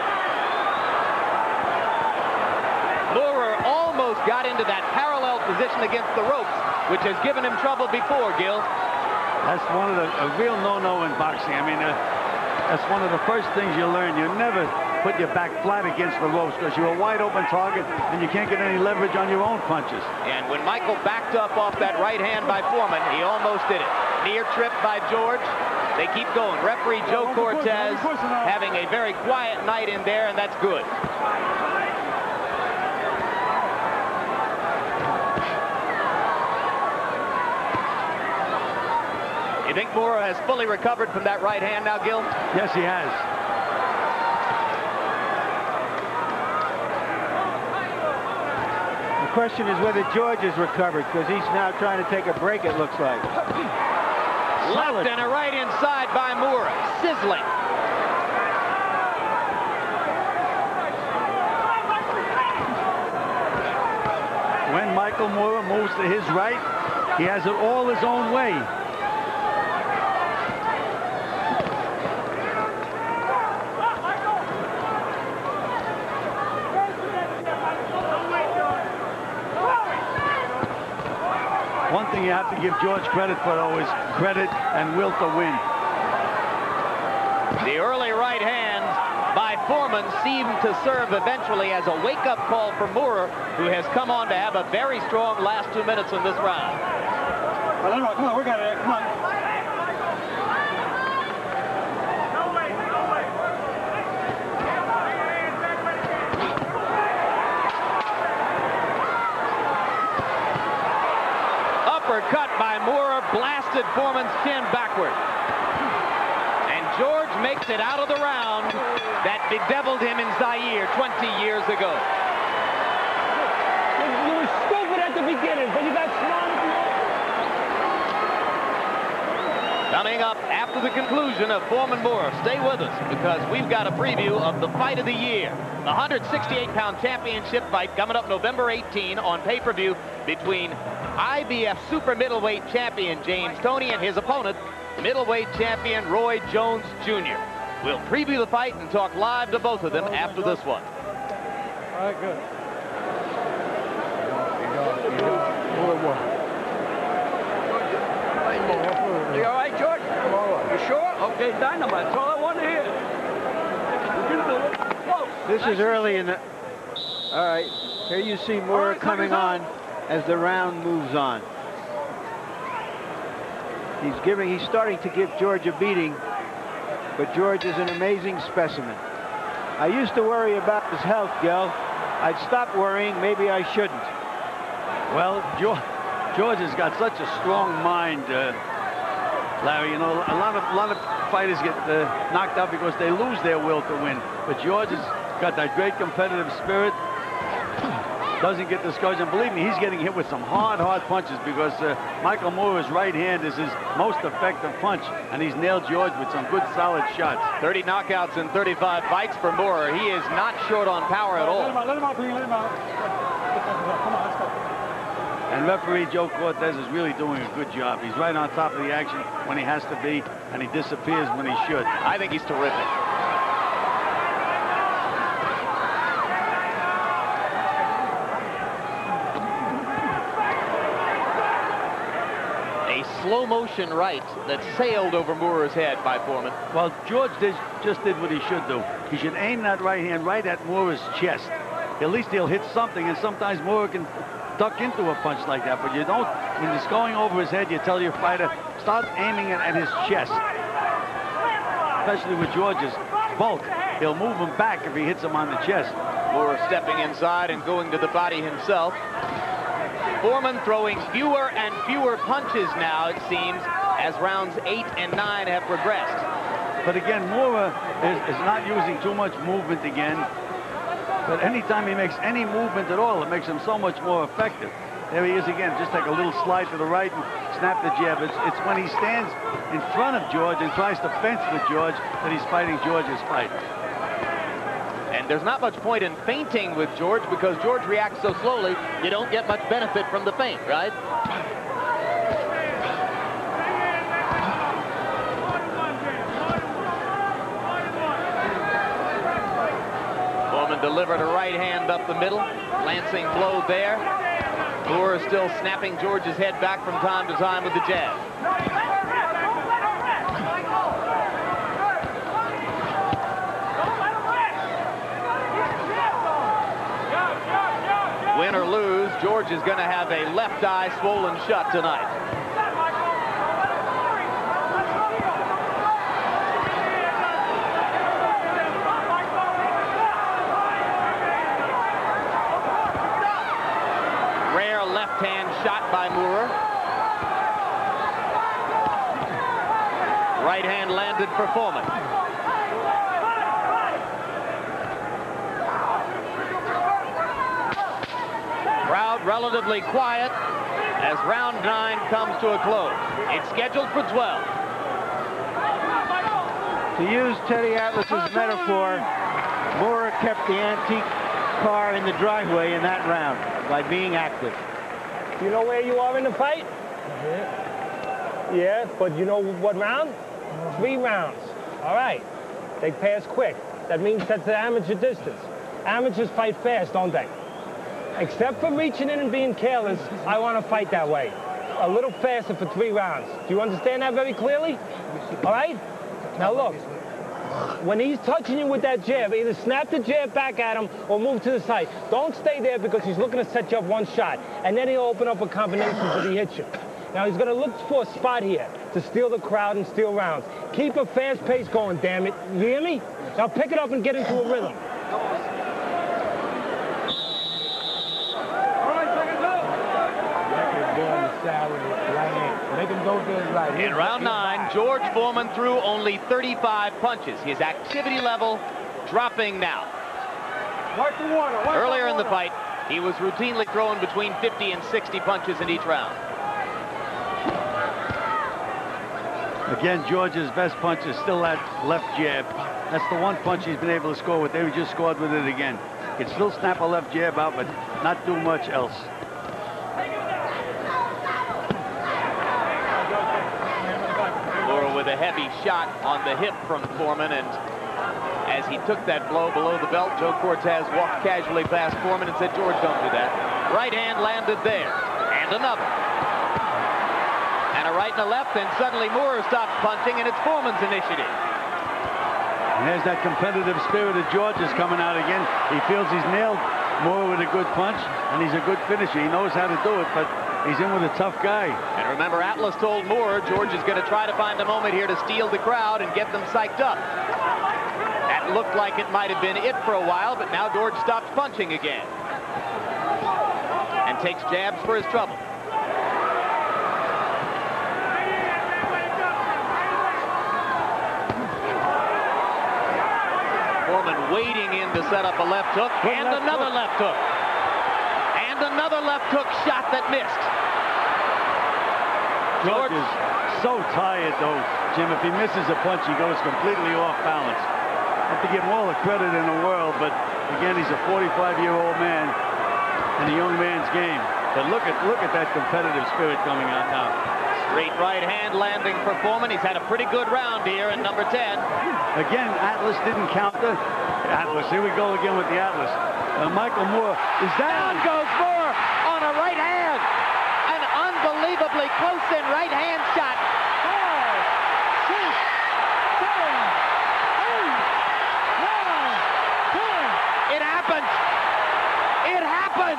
Moorer almost got into that parallel position against the ropes, which has given him trouble before, Gil. That's one of a real no-no in boxing. I mean, that's one of the first things you learn. You never put your back flat against the ropes because you're a wide-open target and you can't get any leverage on your own punches. And when Michael backed up off that right hand by Foreman, he almost did it. Near trip by George. They keep going. Referee Joe Cortez having a very quiet night in there, and that's good. You think Moorer has fully recovered from that right hand now, Gil? Yes, he has. The question is whether George is recovered, because he's now trying to take a break, it looks like. Left and a right inside by Moorer. Sizzling. When Michael Moorer moves to his right, he has it all his own way. One thing you have to give George credit for, though, is credit and will to win. The early right hand by Foreman seemed to serve eventually as a wake-up call for Moorer, who has come on to have a very strong last 2 minutes in this round. Come on, we got it. Come on. Foreman's chin backward. And George makes it out of the round that bedeviled him in Zaire 20 years ago. You were stupid at the beginning, but you got smart at the end. Coming up after the conclusion of Foreman-Moorer. Stay with us because we've got a preview of the fight of the year. The 168-pound championship fight coming up November 18 on pay-per-view between IBF super middleweight champion James Toney and his opponent, middleweight champion Roy Jones Jr. We'll preview the fight and talk live to both of them after this one. All right, good. You all right, George? You sure? Okay, dynamite. That's all I want to hear. This is early in the... All right, here you see Moorer coming on as the round moves on. He's starting to give George a beating, but George is an amazing specimen. I used to worry about his health, Gel. I'd stop worrying. Maybe I shouldn't. Well, George has got such a strong mind, Larry. You know, a lot of fighters get knocked out because they lose their will to win. But George has got that great competitive spirit. Doesn't get discouraged. And believe me, he's getting hit with some hard punches because Michael Moorer's right hand is his most effective punch. And he's nailed George with some good, solid shots. 30 knockouts and 35 fights for Moorer. He is not short on power at all. Let him out, let him out. Come on, let's go. And referee Joe Cortez is really doing a good job. He's right on top of the action when he has to be, and he disappears when he should. I think he's terrific. A slow motion right that sailed over Moorer's head by Foreman. Well, George just did what he should do. He should aim that right hand right at Moorer's chest. At least he'll hit something, and sometimes Moorer can duck into a punch like that, but you don't, when it's going over his head, you tell your fighter, start aiming it at his chest. Especially with George's bulk. He'll move him back if he hits him on the chest. Moorer stepping inside and going to the body himself. Foreman throwing fewer and fewer punches now, it seems, as rounds 8 and 9 have progressed. But again, Moorer is not using too much movement again. But anytime he makes any movement at all, it makes him so much more effective. There he is again, just like a little slide to the right and snap the jab. It's when he stands in front of George and tries to fence with George that he's fighting George's fight. And there's not much point in feinting with George because George reacts so slowly, you don't get much benefit from the feint, right? Delivered a right hand up the middle. Lancing blow there. Moorer still snapping George's head back from time to time with the jab. Win or lose, George is going to have a left eye swollen shut tonight. Left-hand shot by Moorer. Right hand landed for Foreman. Crowd relatively quiet as round 9 comes to a close. It's scheduled for 12. To use Teddy Atlas's metaphor, Moorer kept the antique car in the driveway in that round by being active. You know where you are in the fight? Yeah, but you know what round? 3 rounds. All right. They pass quick. That means that's the amateur distance. Amateurs fight fast, don't they? Except for reaching in and being careless, I want to fight that way. A little faster for 3 rounds. Do you understand that very clearly? All right? Now look. When he's touching you with that jab, either snap the jab back at him or move to the side. Don't stay there because he's looking to set you up one shot. And then he'll open up a combination if he hits you. Now he's going to look for a spot here to steal the crowd and steal rounds. Keep a fast pace going, damn it. You hear me? Now pick it up and get into a rhythm. Make him In round 9, George Foreman threw only 35 punches. His activity level dropping now. Earlier in the fight, he was routinely throwing between 50 and 60 punches in each round. Again, George's best punch is still that left jab. That's the one punch he's been able to score with. There he just scored with it again. He can still snap a left jab out, but not do much else. Moorer with a heavy shot on the hip from Foreman, and as he took that blow below the belt, Joe Cortez walked casually past Foreman and said, "George, don't do that." Right hand landed there, and another. And a right and a left, and suddenly Moorer stops punching, and it's Foreman's initiative. And there's that competitive spirit of George is coming out again. He feels he's nailed Moorer with a good punch, and he's a good finisher. He knows how to do it, but he's in with a tough guy. And remember, Atlas told Moorer George is going to try to find a moment here to steal the crowd and get them psyched up. That looked like it might have been it for a while, but now George stops punching again and takes jabs for his trouble. Foreman waiting in to set up a left hook, and another left hook. And another left hook shot that missed. George is so tired, though, Jim. If he misses a punch, he goes completely off balance. I have to give him all the credit in the world, but again, he's a 45-year-old man in a young man's game. But look at that competitive spirit coming out now. Straight right hand landing for Foreman. He's had a pretty good round here in number 10. Again, Atlas didn't counter. Atlas, here we go again with the Atlas. Michael Moorer is down. Down goes Moorer on a right hand. An unbelievably close-in right hand shot. 5, 6, 7, 8, 9, 10. It happened. It happened.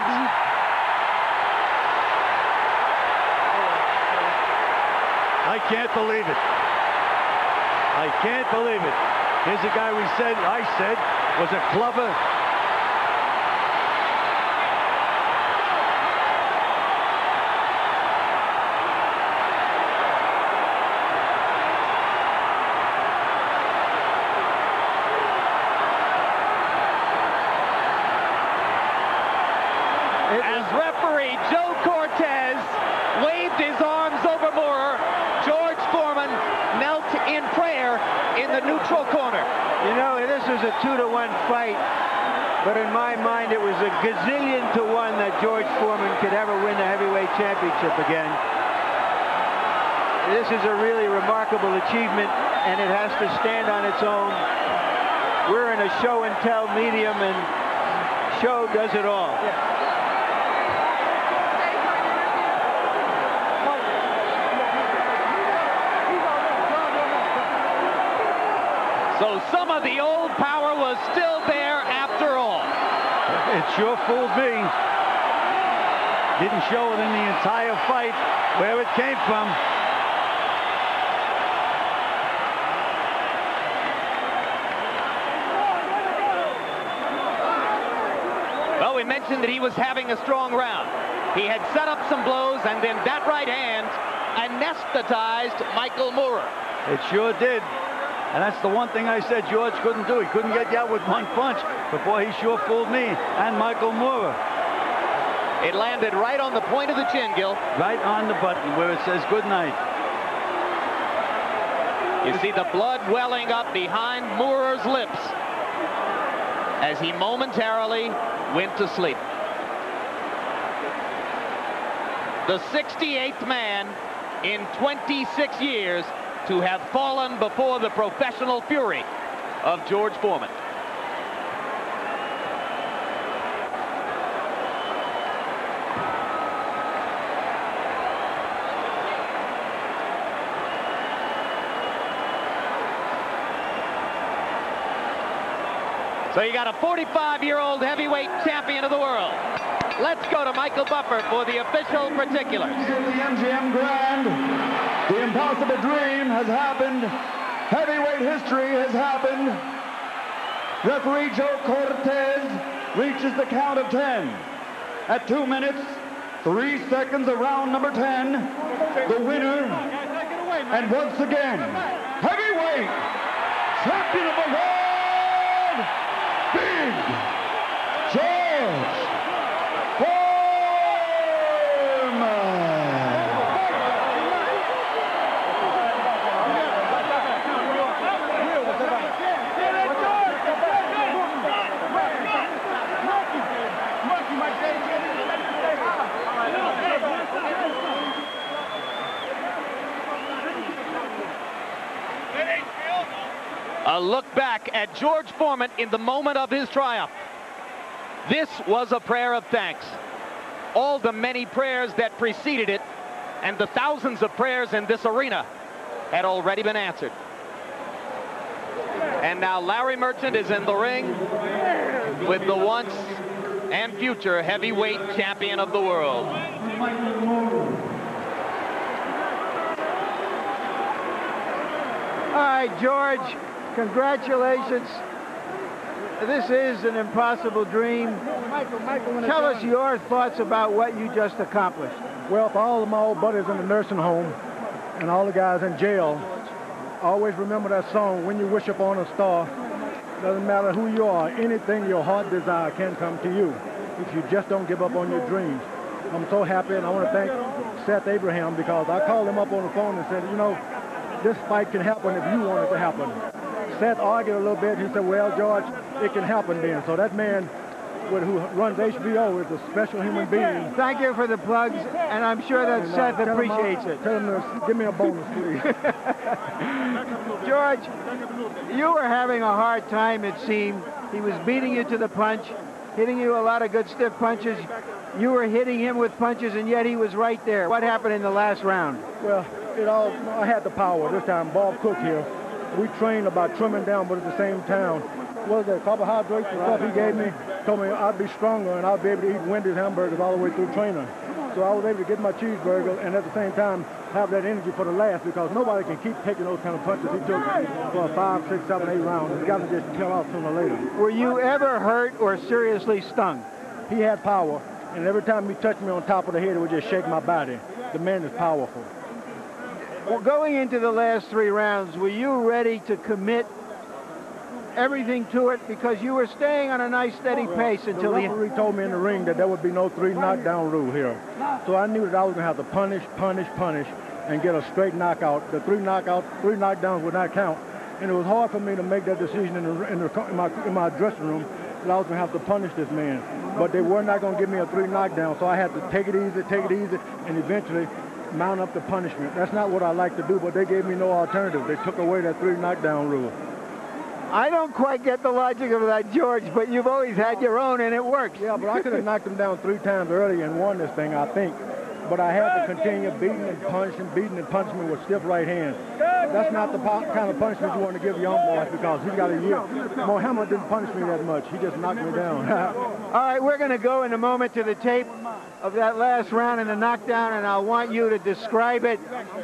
I can't believe it. I can't believe it. Here's a guy I said was a clubber. As referee Joe Cortez waved his arms over Moorer, George Foreman knelt in prayer in the neutral corner. You know, this was a 2-to-1 fight, but in my mind it was a gazillion to 1 that George Foreman could ever win the heavyweight championship again. This is a really remarkable achievement, and it has to stand on its own. We're in a show and tell medium, and show does it all. So some of the old power was still there after all. It sure fooled me. Didn't show it in the entire fight where it came from. Well, we mentioned that he was having a strong round. He had set up some blows, and then that right hand anesthetized Michael Moorer. It sure did. And that's the one thing I said George couldn't do. He couldn't get you out with one punch. But boy, he sure fooled me and Michael Moorer. It landed right on the point of the chin, Gil. Right on the button where it says good night. You see the blood welling up behind Moorer's lips as he momentarily went to sleep. The 68th man in 26 years to have fallen before the professional fury of George Foreman. So you got a 45-year-old heavyweight champion of the world. Let's go to Michael Buffer for the official particulars. In the MGM Grand, the impossible dream has happened. Heavyweight history has happened. Referee Joe Cortez reaches the count of 10. At 2 minutes, 3 seconds of round number 10, the winner And once again, heavyweight champion of the world, Big George A look back at George Foreman in the moment of his triumph. This was a prayer of thanks. All the many prayers that preceded it and the thousands of prayers in this arena had already been answered. And now Larry Merchant is in the ring with the once and future heavyweight champion of the world. All right, George, congratulations. This is an impossible dream. Tell us your thoughts about what you just accomplished. Well, for all of my old buddies in the nursing home and all the guys in jail, always remember that song, When You Wish Upon a Star. Doesn't matter who you are, anything your heart desire can come to you if you just don't give up on your dreams. I'm so happy, and I want to thank Seth Abraham, because I called him up on the phone and said, you know, this fight can happen if you want it to happen. Seth argued a little bit. He said, well, George, it can happen then. So that man who runs HBO is a special human being. Thank you for the plugs, and I'm sure that Seth appreciates it. Tell him to give me a bonus, please. George, you were having a hard time, it seemed. He was beating you to the punch, hitting you a lot of good stiff punches. You were hitting him with punches, and yet he was right there. What happened in the last round? Well, I had the power this time. Bob Cook here. We trained about trimming down, but at the same time, what was that, carbohydrates and stuff he gave me, told me I'd be stronger and I'd be able to eat Wendy's hamburgers all the way through training. So I was able to get my cheeseburger and at the same time have that energy for the last, because nobody can keep taking those kind of punches he took for 5, 6, 7, 8 rounds. It's got to just kill out sooner or later. Were you ever hurt or seriously stung? He had power, and every time he touched me on top of the head, it would just shake my body. The man is powerful. Well, going into the last 3 rounds, were you ready to commit everything to it, because you were staying on a nice steady pace until the referee told me in the ring that there would be no 3 knockdown rule here. So I knew that I was going to have to punish, and get a straight knockout. The 3 knockdowns would not count. And it was hard for me to make that decision in my dressing room that I was going to have to punish this man. But they were not going to give me a 3 knockdown, so I had to take it easy, and eventually mount up the punishment. That's not what I like to do, but they gave me no alternative. They took away that 3 knockdown rule. I don't quite get the logic of that, George, but you've always had your own, and it works. Yeah, but I could have knocked him down 3 times earlier and won this thing, I think. But I had to continue beating and punching with stiff right hands. That's not the kind of punishment you want to give young boys, because he's got a year. Mohammed didn't punish me that much. He just knocked me down. All right, we're going to go in a moment to the tape of that last round and the knockdown, and I want you to describe it.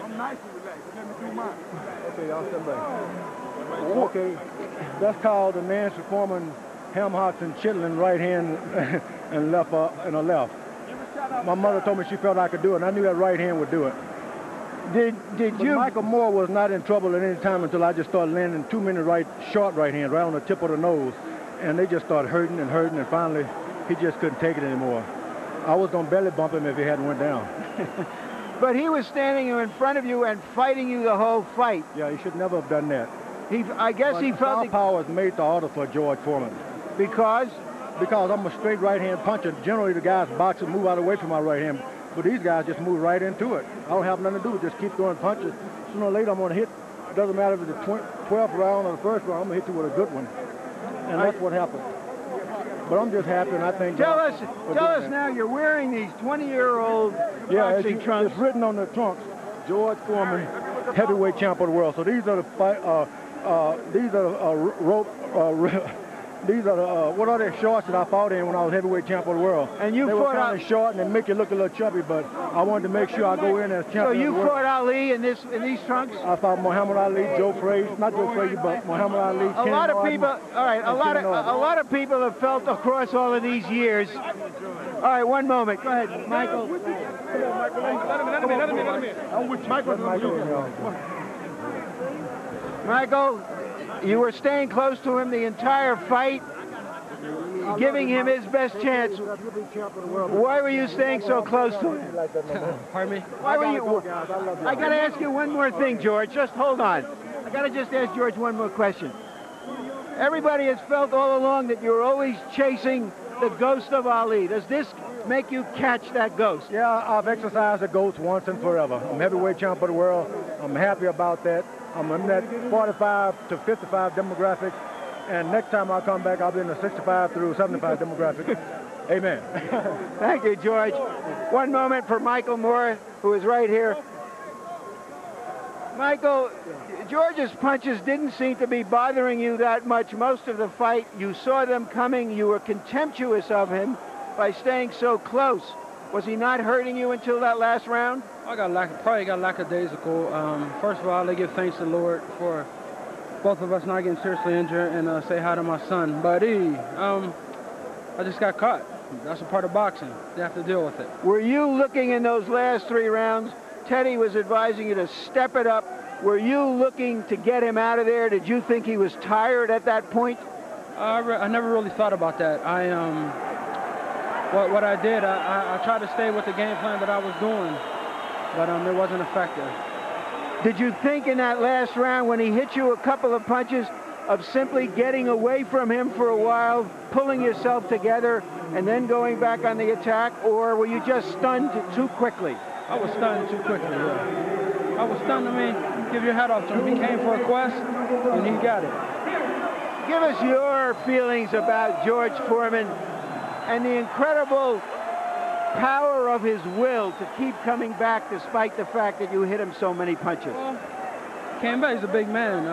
Okay, y'all stand back. Okay, that's called the Nancy Foreman Ham Hocks and Chitlin right hand and left and a left. My mother told me she felt I could do it, and I knew that right hand would do it. Did you? Michael Moore was not in trouble at any time until I just started landing 2 minute short right hand right on the tip of the nose, and they just started hurting, and finally he just couldn't take it anymore. I was gonna belly bump him if he hadn't went down. But he was standing in front of you and fighting you the whole fight. Yeah, he should never have done that. I guess he felt power is made to order for George Foreman. Because I'm a straight right hand puncher. Generally, the guys boxing move out away from my right hand, but these guys just move right into it. I don't have nothing to do with just keep throwing punches. Sooner or later, I'm gonna hit. It doesn't matter if it's the 12th round or the first round. I'm gonna hit you with a good one, and that's what happened. But I'm just happy, and I think. Tell us now. You're wearing these 20-year-old boxing trunks. It's written on the trunks, George Foreman, heavyweight champ of the world. So these are the These are the, what are they shorts that I fought in when I was heavyweight champ of the world. And you they fought were kind of short and they make you look a little chubby, but I wanted to make sure I go in as champion. So you of the world. fought Ali in these trunks? I fought Muhammad Ali, Joe Frazier, not Joe Frazier, but Muhammad Ali. A lot of people, all right, a lot of people have felt across all of these years. All right, one moment. Go ahead, Michael. Michael, you were staying close to him the entire fight, giving him his best chance. Why were you staying so close to him? Pardon me? Why were you? I got to ask you one more thing, George. Just hold on. I got to just ask George one more question. Everybody has felt all along that you're always chasing the ghost of Ali. Does this make you catch that ghost? Yeah, I've exercised the ghost once and forever. I'm heavyweight champ of the world. I'm happy about that. I'm in that 45 to 55 demographic, and next time I come back, I'll be in the 65 through 75 demographic. Amen. Thank you, George. One moment for Michael Moorer, who is right here. Michael, George's punches didn't seem to be bothering you that much most of the fight. You saw them coming. You were contemptuous of him by staying so close. Was he not hurting you until that last round? I probably got lackadaisical. First of all, I give thanks to the Lord for both of us not getting seriously injured, and say hi to my son, Buddy. I just got caught. That's a part of boxing. You have to deal with it. Were you looking in those last 3 rounds? Teddy was advising you to step it up. Were you looking to get him out of there? Did you think he was tired at that point? I never really thought about that. What I did, I tried to stay with the game plan that I was doing, but it wasn't effective. Did you think in that last round when he hit you a couple of punches of simply getting away from him for a while, pulling yourself together, and then going back on the attack, or were you just stunned too quickly? I was stunned too quickly, yeah. I was stunned. I mean, give your hat off to him. He came for a quest, and he got it. Give us your feelings about George Foreman and the incredible power of his will to keep coming back despite the fact that you hit him so many punches. Well, came back. He's a big man.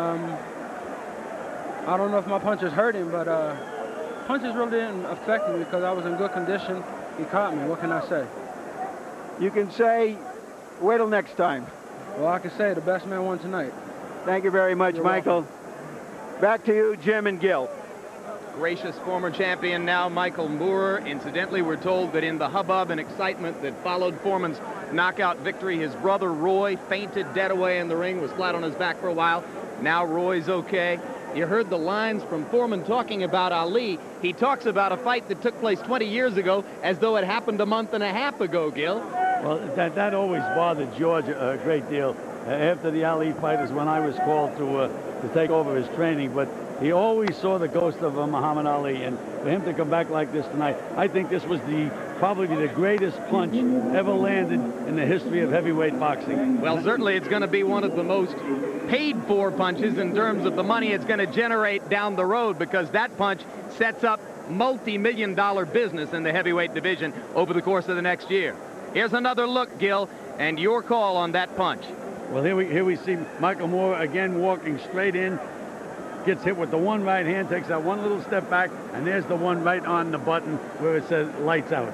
I don't know if my punches hurt him, but punches really didn't affect me because I was in good condition. He caught me. What can I say? You can say, wait till next time. Well, I can say the best man won tonight. Thank you very much, Michael. Back to you, Jim and Gil. Gracious former champion now, Michael Moorer. Incidentally, we're told that in the hubbub and excitement that followed Foreman's knockout victory, his brother Roy fainted dead away in the ring, was flat on his back for a while. Now Roy's okay. You heard the lines from Foreman talking about Ali. He talks about a fight that took place 20 years ago as though it happened a month and a half ago, Gil. Well, that always bothered George a great deal. After the Ali fight is when I was called to take over his training, but he always saw the ghost of Muhammad Ali, and for him to come back like this tonight, I think this was probably the greatest punch ever landed in the history of heavyweight boxing. Well, certainly it's going to be one of the most paid-for punches in terms of the money it's going to generate down the road, because that punch sets up multi-million-dollar business in the heavyweight division over the course of the next year. Here's another look, Gil, and your call on that punch. Well, here we see Michael Moorer again walking straight in, gets hit with the one right hand, takes that one little step back, and there's the one right on the button where it says lights out.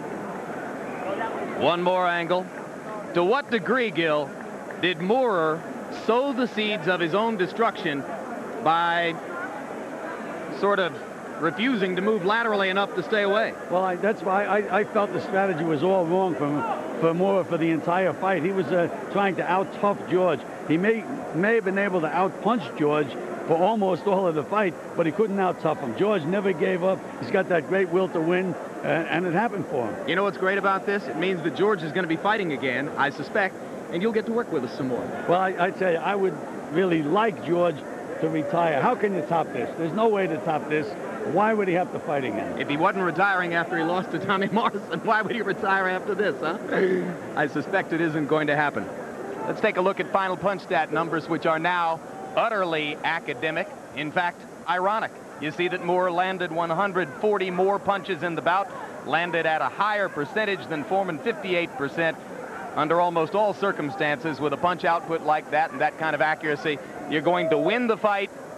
One more angle. To what degree, Gil, did Moorer sow the seeds of his own destruction by sort of refusing to move laterally enough to stay away? Well, that's why I felt the strategy was all wrong for Moorer for the entire fight. He was trying to out-tough George. He may have been able to out-punch George for almost all of the fight, but he couldn't out-tough him. George never gave up. He's got that great will to win, and it happened for him. You know what's great about this? It means that George is going to be fighting again, I suspect, and you'll get to work with us some more. Well, I tell you, I would really like George to retire. How can you top this? There's no way to top this. Why would he have to fight again? If he wasn't retiring after he lost to Tommy Morrison, why would he retire after this, huh? I suspect it isn't going to happen. Let's take a look at final punch stat numbers, which are now utterly academic. In fact, ironic. You see that Moorer landed 140 more punches in the bout, landed at a higher percentage than Foreman, 58%. Under almost all circumstances, with a punch output like that and that kind of accuracy, you're going to win the fight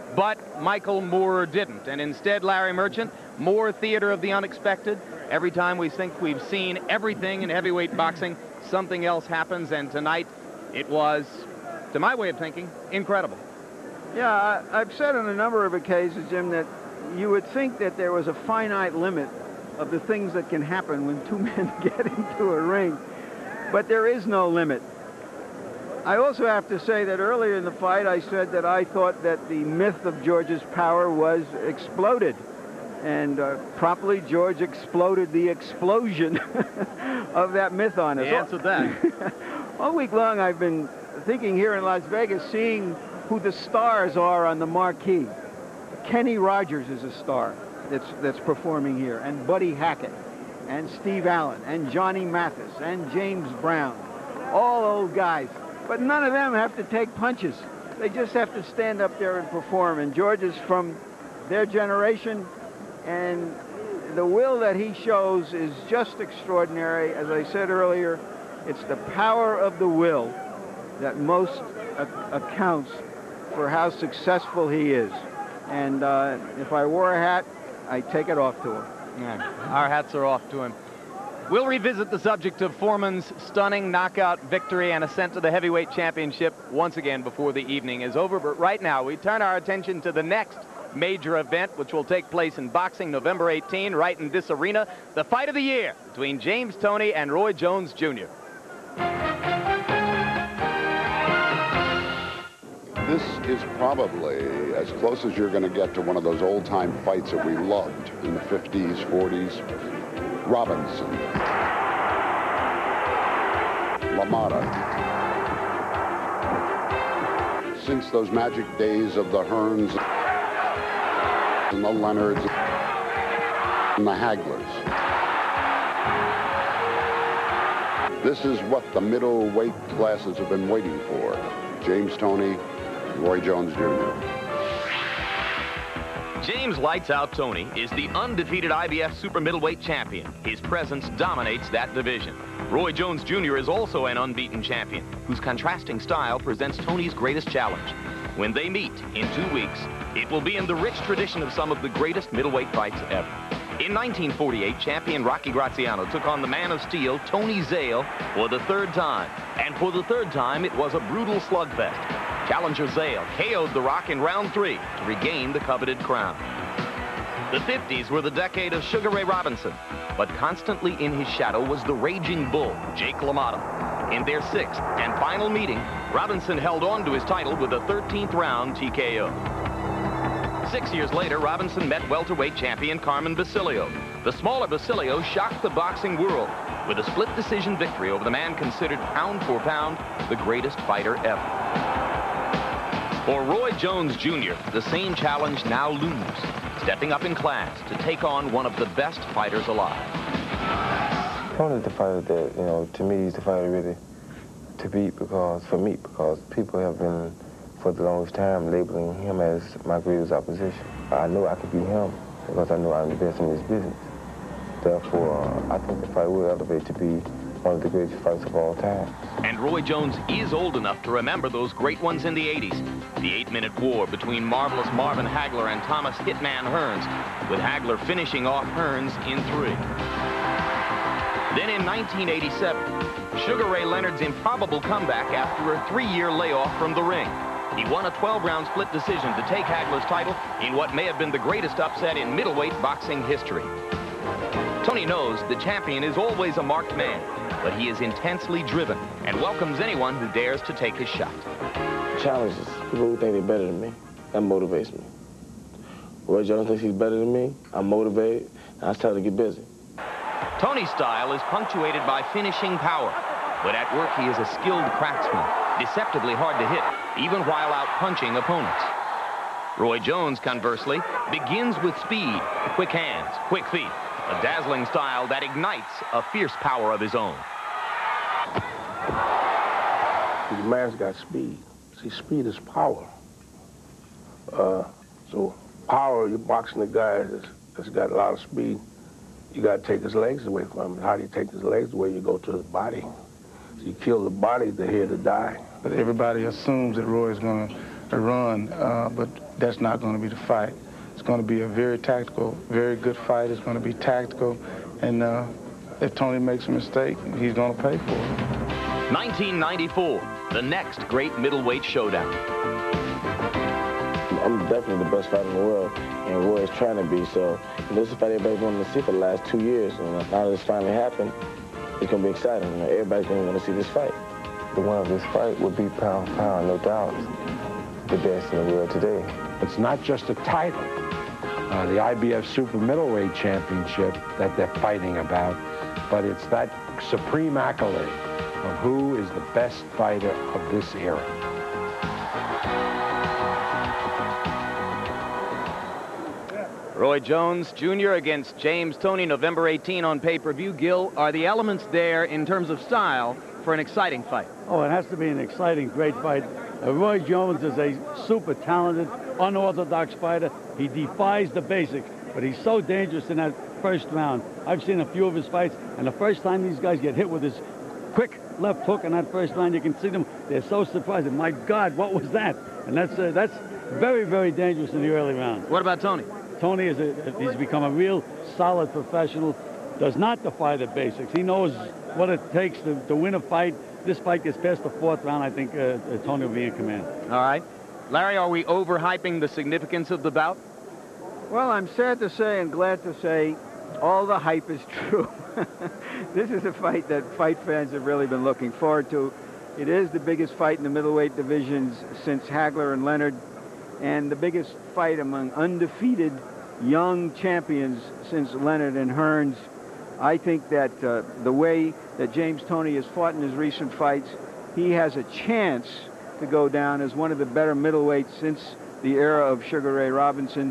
but Michael Moorer didn't. And instead, Larry Merchant, more theater of the unexpected. Every time we think we've seen everything in heavyweight boxing, something else happens, and tonight it was, to my way of thinking, incredible. Yeah, I've said on a number of occasions, Jim, that you would think that there was a finite limit of the things that can happen when two men get into a ring, but there is no limit. I also have to say that earlier in the fight, I said that I thought that the myth of George's power was exploded. And promptly, George exploded the explosion of that myth on us. He answered that. All week long, I've been thinking here in Las Vegas, seeing who the stars are on the marquee. Kenny Rogers is a star that's performing here, and Buddy Hackett, and Steve Allen, and Johnny Mathis, and James Brown. All old guys. But none of them have to take punches. They just have to stand up there and perform. And George is from their generation, and the will that he shows is just extraordinary. As I said earlier, it's the power of the will that most accounts for how successful he is. And if I wore a hat, I'd take it off to him. Yeah, our hats are off to him. We'll revisit the subject of Foreman's stunning knockout victory and ascent to the heavyweight championship once again before the evening is over. But right now, we turn our attention to the next major event, which will take place in boxing November 18, right in this arena, the fight of the year between James Toney and Roy Jones Jr. This is probably as close as you're going to get to one of those old-time fights that we loved in the 50s, 40s. Robinson, LaMotta. Since those magic days of the Hearns and the Leonards and the Haglers. This is what the middleweight classes have been waiting for. James Toney, Roy Jones Jr. James Lights Out Toney is the undefeated IBF super middleweight champion. His presence dominates that division. Roy Jones Jr. is also an unbeaten champion, whose contrasting style presents Toney's greatest challenge. When they meet in 2 weeks, it will be in the rich tradition of some of the greatest middleweight fights ever. In 1948, champion Rocky Graziano took on the man of steel, Tony Zale, for the third time. And for the third time, it was a brutal slugfest. Challenger Zale KO'd The Rock in round 3 to regain the coveted crown. The 50s were the decade of Sugar Ray Robinson, but constantly in his shadow was the raging bull, Jake LaMotta. In their 6th and final meeting, Robinson held on to his title with a 13th round TKO. 6 years later, Robinson met welterweight champion Carmen Basilio. The smaller Basilio shocked the boxing world with a split decision victory over the man considered pound for pound the greatest fighter ever. For Roy Jones Jr., the same challenge now looms, stepping up in class to take on one of the best fighters alive. Tony's the fighter that, to me, he's the fighter really to beat because people have been, for the longest time, labeling him as my greatest opposition. I know I could beat him because I know I'm the best in this business. Therefore, I think the fight will elevate to be one of the greatest fights of all time. And Roy Jones is old enough to remember those great ones in the 80s. The 8-minute war between marvelous Marvin Hagler and Thomas Hitman Hearns, with Hagler finishing off Hearns in 3. Then in 1987, Sugar Ray Leonard's improbable comeback after a 3-year layoff from the ring. He won a 12-round split decision to take Hagler's title in what may have been the greatest upset in middleweight boxing history. Tony knows the champion is always a marked man, but he is intensely driven and welcomes anyone who dares to take his shot. Challenges. People who think they're better than me, that motivates me. Roy Jones thinks he's better than me, I'm motivated, and I tell him to get busy. Tony's style is punctuated by finishing power, but at work he is a skilled craftsman, deceptively hard to hit, even while out-punching opponents. Roy Jones, conversely, begins with speed, quick hands, quick feet, a dazzling style that ignites a fierce power of his own. The man's got speed. See, speed is power. So power, you're boxing a guy that's got a lot of speed. You got to take his legs away from him. How do you take his legs away? You go to his body. So you kill the body, they're here to die. But everybody assumes that Roy's going to run, but that's not going to be the fight. It's going to be a very tactical, very good fight. It's going to be tactical, and if Tony makes a mistake, he's going to pay for it. 1994, the next great middleweight showdown. I'm definitely the best fighter in the world, and Roy is trying to be. So this is a fight everybody's wanted to see for the last 2 years, and now that it's finally happened, it's going to be exciting. You know, everybody's going to want to see this fight. The winner of this fight would be pound for pound, no doubt, the best in the world today. It's not just a title, the IBF Super Middleweight Championship that they're fighting about, but it's that supreme accolade of who is the best fighter of this era. Roy Jones Jr. against James Toney, November 18 on pay-per-view. Gil, are the elements there in terms of style for an exciting fight? Oh, it has to be an exciting, great fight. Roy Jones is a super talented, unorthodox fighter. He defies the basics, but he's so dangerous in that first round. I've seen a few of his fights, and the first time these guys get hit with his quick left hook in that first round, you can see them, they're so surprised. My God, what was that? And that's very, very dangerous in the early rounds. What about Tony? Tony he's become a real solid professional, does not defy the basics. He knows what it takes to win a fight. This fight gets past the fourth round, I think Tony will be in command. All right. Larry, are we overhyping the significance of the bout? Well, I'm sad to say and glad to say all the hype is true. This is a fight that fight fans have really been looking forward to. It is the biggest fight in the middleweight divisions since Hagler and Leonard, and the biggest fight among undefeated young champions since Leonard and Hearns. I think that the way that James Toney has fought in his recent fights, he has a chance to go down as one of the better middleweights since the era of Sugar Ray Robinson.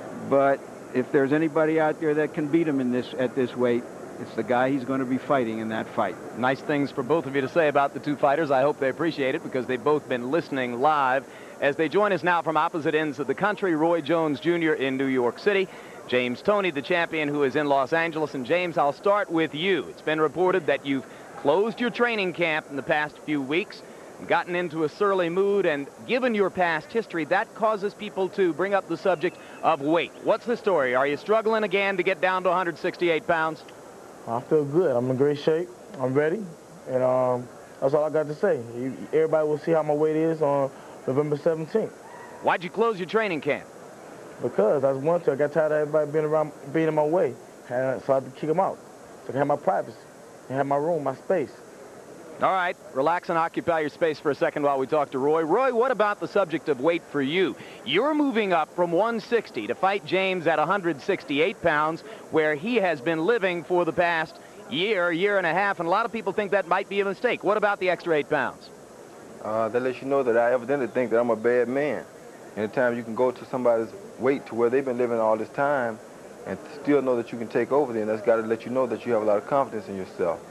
But if there's anybody out there that can beat him at this weight, it's the guy he's going to be fighting in that fight. Nice things for both of you to say about the two fighters. I hope they appreciate it because they've both been listening live. As they join us now from opposite ends of the country, Roy Jones Jr. in New York City, James Toney, the champion, who is in Los Angeles. And James, I'll start with you. It's been reported that you've closed your training camp in the past few weeks, gotten into a surly mood, and given your past history, that causes people to bring up the subject of weight. What's the story? Are you struggling again to get down to 168 pounds? I feel good. I'm in great shape. I'm ready. And that's all I got to say. Everybody will see how my weight is on November 17th. Why'd you close your training camp? Because I wanted to. I got tired of everybody being in my way. So I had to kick them out. So I can have my privacy. I have my room, my space. All right, relax and occupy your space for a second while we talk to Roy. Roy, what about the subject of weight for you? You're moving up from 160 to fight James at 168 pounds, where he has been living for the past year and a half, and a lot of people think that might be a mistake. What about the extra 8 pounds? That lets you know that I evidently think that I'm a bad man. Anytime you can go to somebody's weight to where they've been living all this time and still know that you can take over, then that's got to let you know that you have a lot of confidence in yourself.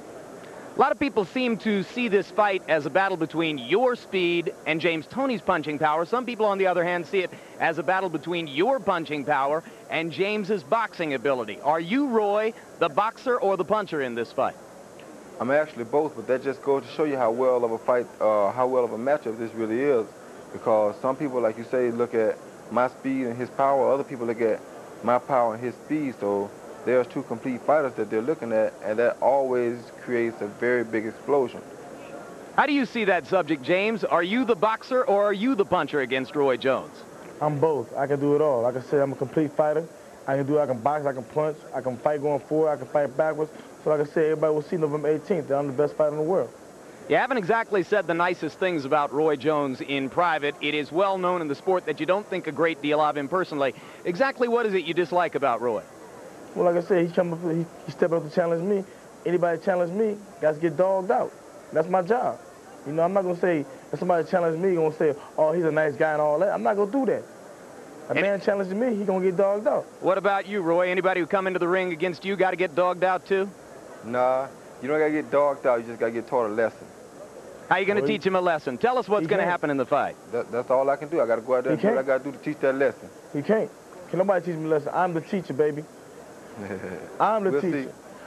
A lot of people seem to see this fight as a battle between your speed and James Toney's punching power. Some people, on the other hand, see it as a battle between your punching power and James's boxing ability. Are you, Roy, the boxer or the puncher in this fight? I'm actually both, but that just goes to show you how well of a fight, how well of a matchup this really is. Because some people, like you say, look at my speed and his power. Other people look at my power and his speed. So there's two complete fighters that they're looking at, and that always creates a very big explosion. How do you see that subject, James? Are you the boxer or are you the puncher against Roy Jones? I'm both. I can do it all. Like I said, I'm a complete fighter. I can box, I can punch, I can fight going forward, I can fight backwards. So like I said, everybody will see November 18th that I'm the best fighter in the world. You haven't exactly said the nicest things about Roy Jones in private. It is well known in the sport that you don't think a great deal of him personally. Exactly what is it you dislike about Roy? Well, like I said, he stepped up to challenge me. Anybody challenge me, got to get dogged out. That's my job. You know, I'm not going to say, if somebody challenge me, going to say, oh, he's a nice guy and all that. I'm not going to do that. A man challenging me, he's going to get dogged out. What about you, Roy? Anybody who come into the ring against you got to get dogged out, too? Nah, you don't got to get dogged out. You just got to get taught a lesson. How are you going to teach him a lesson? Tell us what's going to happen in the fight. That's all I can do. I got to go out there and do what I got to do to teach that lesson. He can't. Can nobody teach me a lesson? I'm the teacher, baby. I'm the teacher.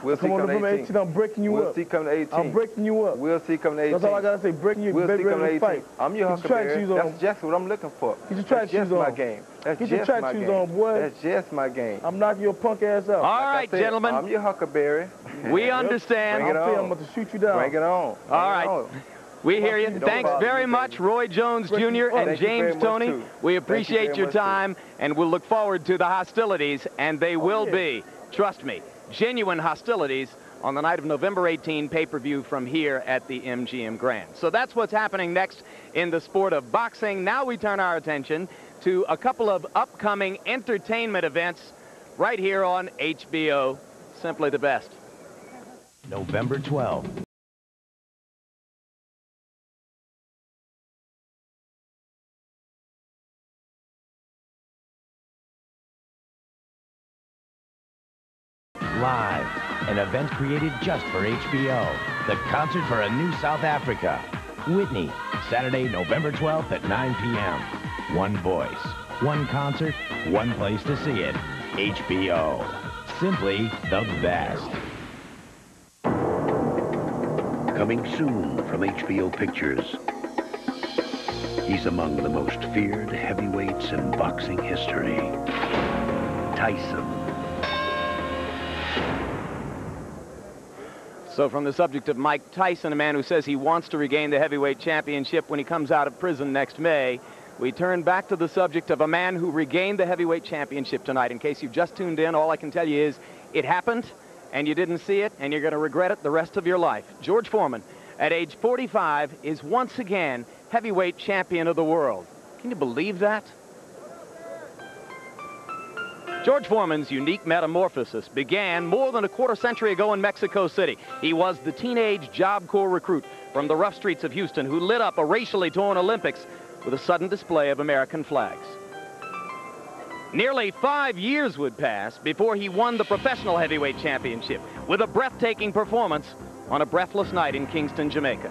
We'll see come on come November 18th. 18th, I'm breaking you up. We'll see come the 18th. I'm breaking you up. We'll see come the 18th. That's all I gotta say. Breaking you, We'll baby, see come the ready to 18th. fight. I'm your Get your track Huckleberry. shoes on. That's just what I'm looking for. Get your track That's just shoes my on. game. That's Get your just track my shoes game. on, boy. That's just my game. I'm knocking your punk ass out. All right, gentlemen. I'm your Huckleberry. We understand. Bring it on. I'm about to shoot you down. Bring it on. All right. We hear you. Thanks very much, Roy Jones Jr. and James Toney. We appreciate your time, and we'll look forward to the hostilities, and they will be, trust me, genuine hostilities on the night of November 18, pay-per-view from here at the MGM Grand. So that's what's happening next in the sport of boxing. Now we turn our attention to a couple of upcoming entertainment events right here on HBO. Simply the best. November 12th. Live, an event created just for HBO. The concert for a new South Africa. Whitney, Saturday, November 12th at 9 p.m. One voice, one concert, one place to see it. HBO. Simply the best. Coming soon from HBO Pictures. He's among the most feared heavyweights in boxing history. Tyson. So from the subject of Mike Tyson, a man who says he wants to regain the heavyweight championship when he comes out of prison next May, we turn back to the subject of a man who regained the heavyweight championship tonight. In case you've just tuned in, all I can tell you is it happened, and you didn't see it, and you're going to regret it the rest of your life. George Foreman, at age 45, is once again heavyweight champion of the world. Can you believe that? George Foreman's unique metamorphosis began more than a quarter century ago in Mexico City. He was the teenage Job Corps recruit from the rough streets of Houston who lit up a racially torn Olympics with a sudden display of American flags. Nearly 5 years would pass before he won the professional heavyweight championship with a breathtaking performance on a breathless night in Kingston, Jamaica.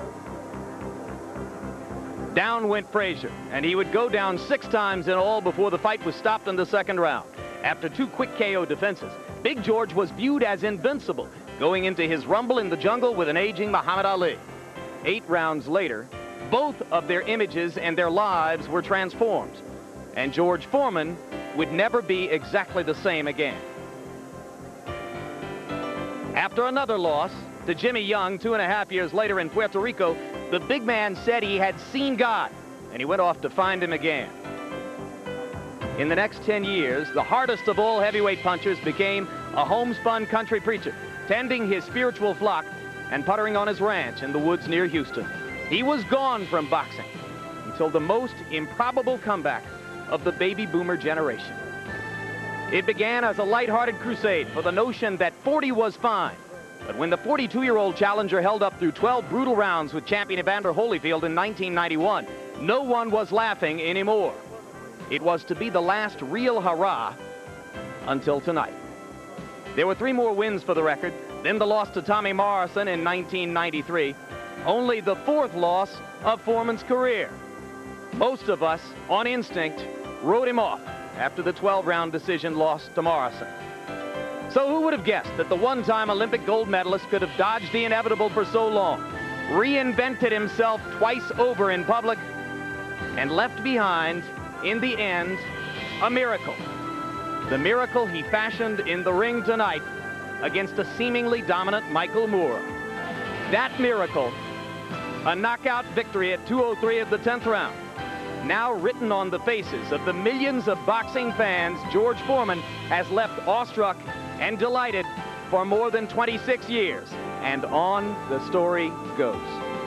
Down went Frazier, and he would go down 6 times in all before the fight was stopped in the second round. After 2 quick KO defenses, Big George was viewed as invincible, going into his rumble in the jungle with an aging Muhammad Ali. 8 rounds later, both of their images and their lives were transformed, and George Foreman would never be exactly the same again. After another loss to Jimmy Young 2.5 years later in Puerto Rico, the big man said he had seen God, and he went off to find him again. In the next 10 years, the hardest of all heavyweight punchers became a homespun country preacher, tending his spiritual flock and puttering on his ranch in the woods near Houston. He was gone from boxing until the most improbable comeback of the baby boomer generation. It began as a lighthearted crusade for the notion that 40 was fine. But when the 42-year-old challenger held up through 12 brutal rounds with champion Evander Holyfield in 1991, no one was laughing anymore. It was to be the last real hurrah until tonight. There were 3 more wins for the record, then the loss to Tommy Morrison in 1993, only the 4th loss of Foreman's career. Most of us, on instinct, wrote him off after the 12-round decision loss to Morrison. So who would have guessed that the one-time Olympic gold medalist could have dodged the inevitable for so long, reinvented himself twice over in public, and left behind, in the end, a miracle. The miracle he fashioned in the ring tonight against a seemingly dominant Michael Moorer. That miracle, a knockout victory at 2:03 of the 10th round. Now written on the faces of the millions of boxing fans, George Foreman has left awestruck and delighted for more than 26 years. And on the story goes.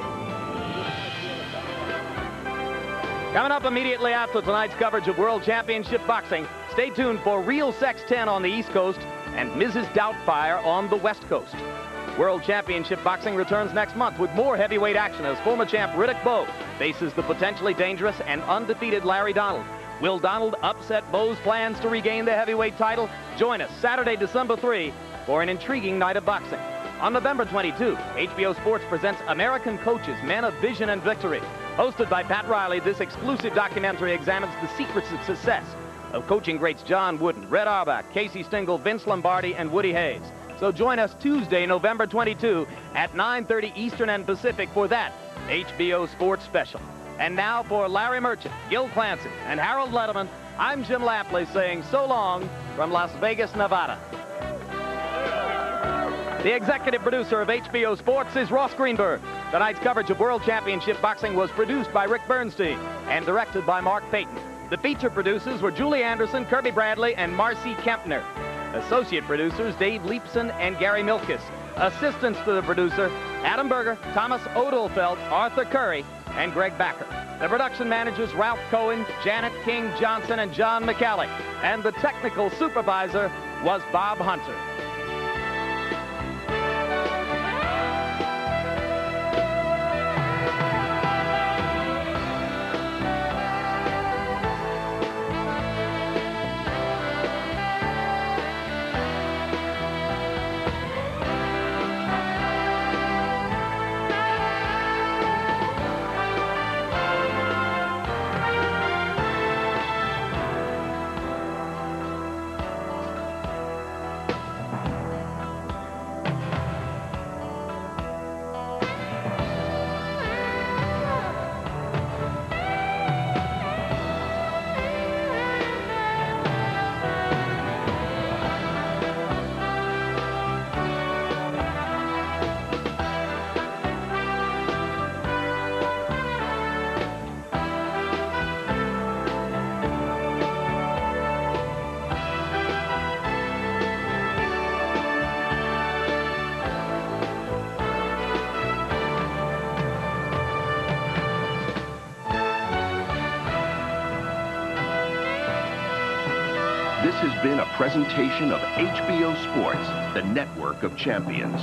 Coming up immediately after tonight's coverage of World Championship Boxing, stay tuned for Real Sex 10 on the East Coast and Mrs. Doubtfire on the West Coast. World Championship Boxing returns next month with more heavyweight action as former champ Riddick Bowe faces the potentially dangerous and undefeated Larry Donald. Will Donald upset Bowe's plans to regain the heavyweight title? Join us Saturday, December 3 for an intriguing night of boxing. On November 22, HBO Sports presents American Coaches, Men of Vision and Victory. Hosted by Pat Riley, this exclusive documentary examines the secrets of success of coaching greats John Wooden, Red Auerbach, Casey Stengel, Vince Lombardi, and Woody Hayes. So join us Tuesday, November 22 at 9:30 Eastern and Pacific for that HBO Sports Special. And now for Larry Merchant, Gil Clancy, and Harold Letterman, I'm Jim Lampley saying so long from Las Vegas, Nevada. The executive producer of HBO Sports is Ross Greenberg. Tonight's coverage of World Championship Boxing was produced by Rick Bernstein and directed by Mark Payton. The feature producers were Julie Anderson, Kirby Bradley, and Marcy Kempner. Associate producers Dave Leipson and Gary Milkis. Assistants to the producer Adam Berger, Thomas Odelfeld, Arthur Curry, and Greg Backer. The production managers Ralph Cohen, Janet King Johnson, and John McCallie. And the technical supervisor was Bob Hunter. This has been a presentation of HBO Sports, the network of champions.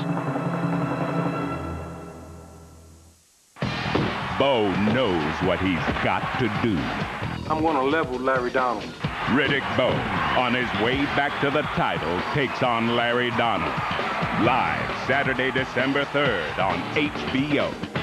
Bo knows what he's got to do. I'm going to level Larry Donald. Riddick Bowe, on his way back to the title, takes on Larry Donald. Live Saturday, December 3rd on HBO.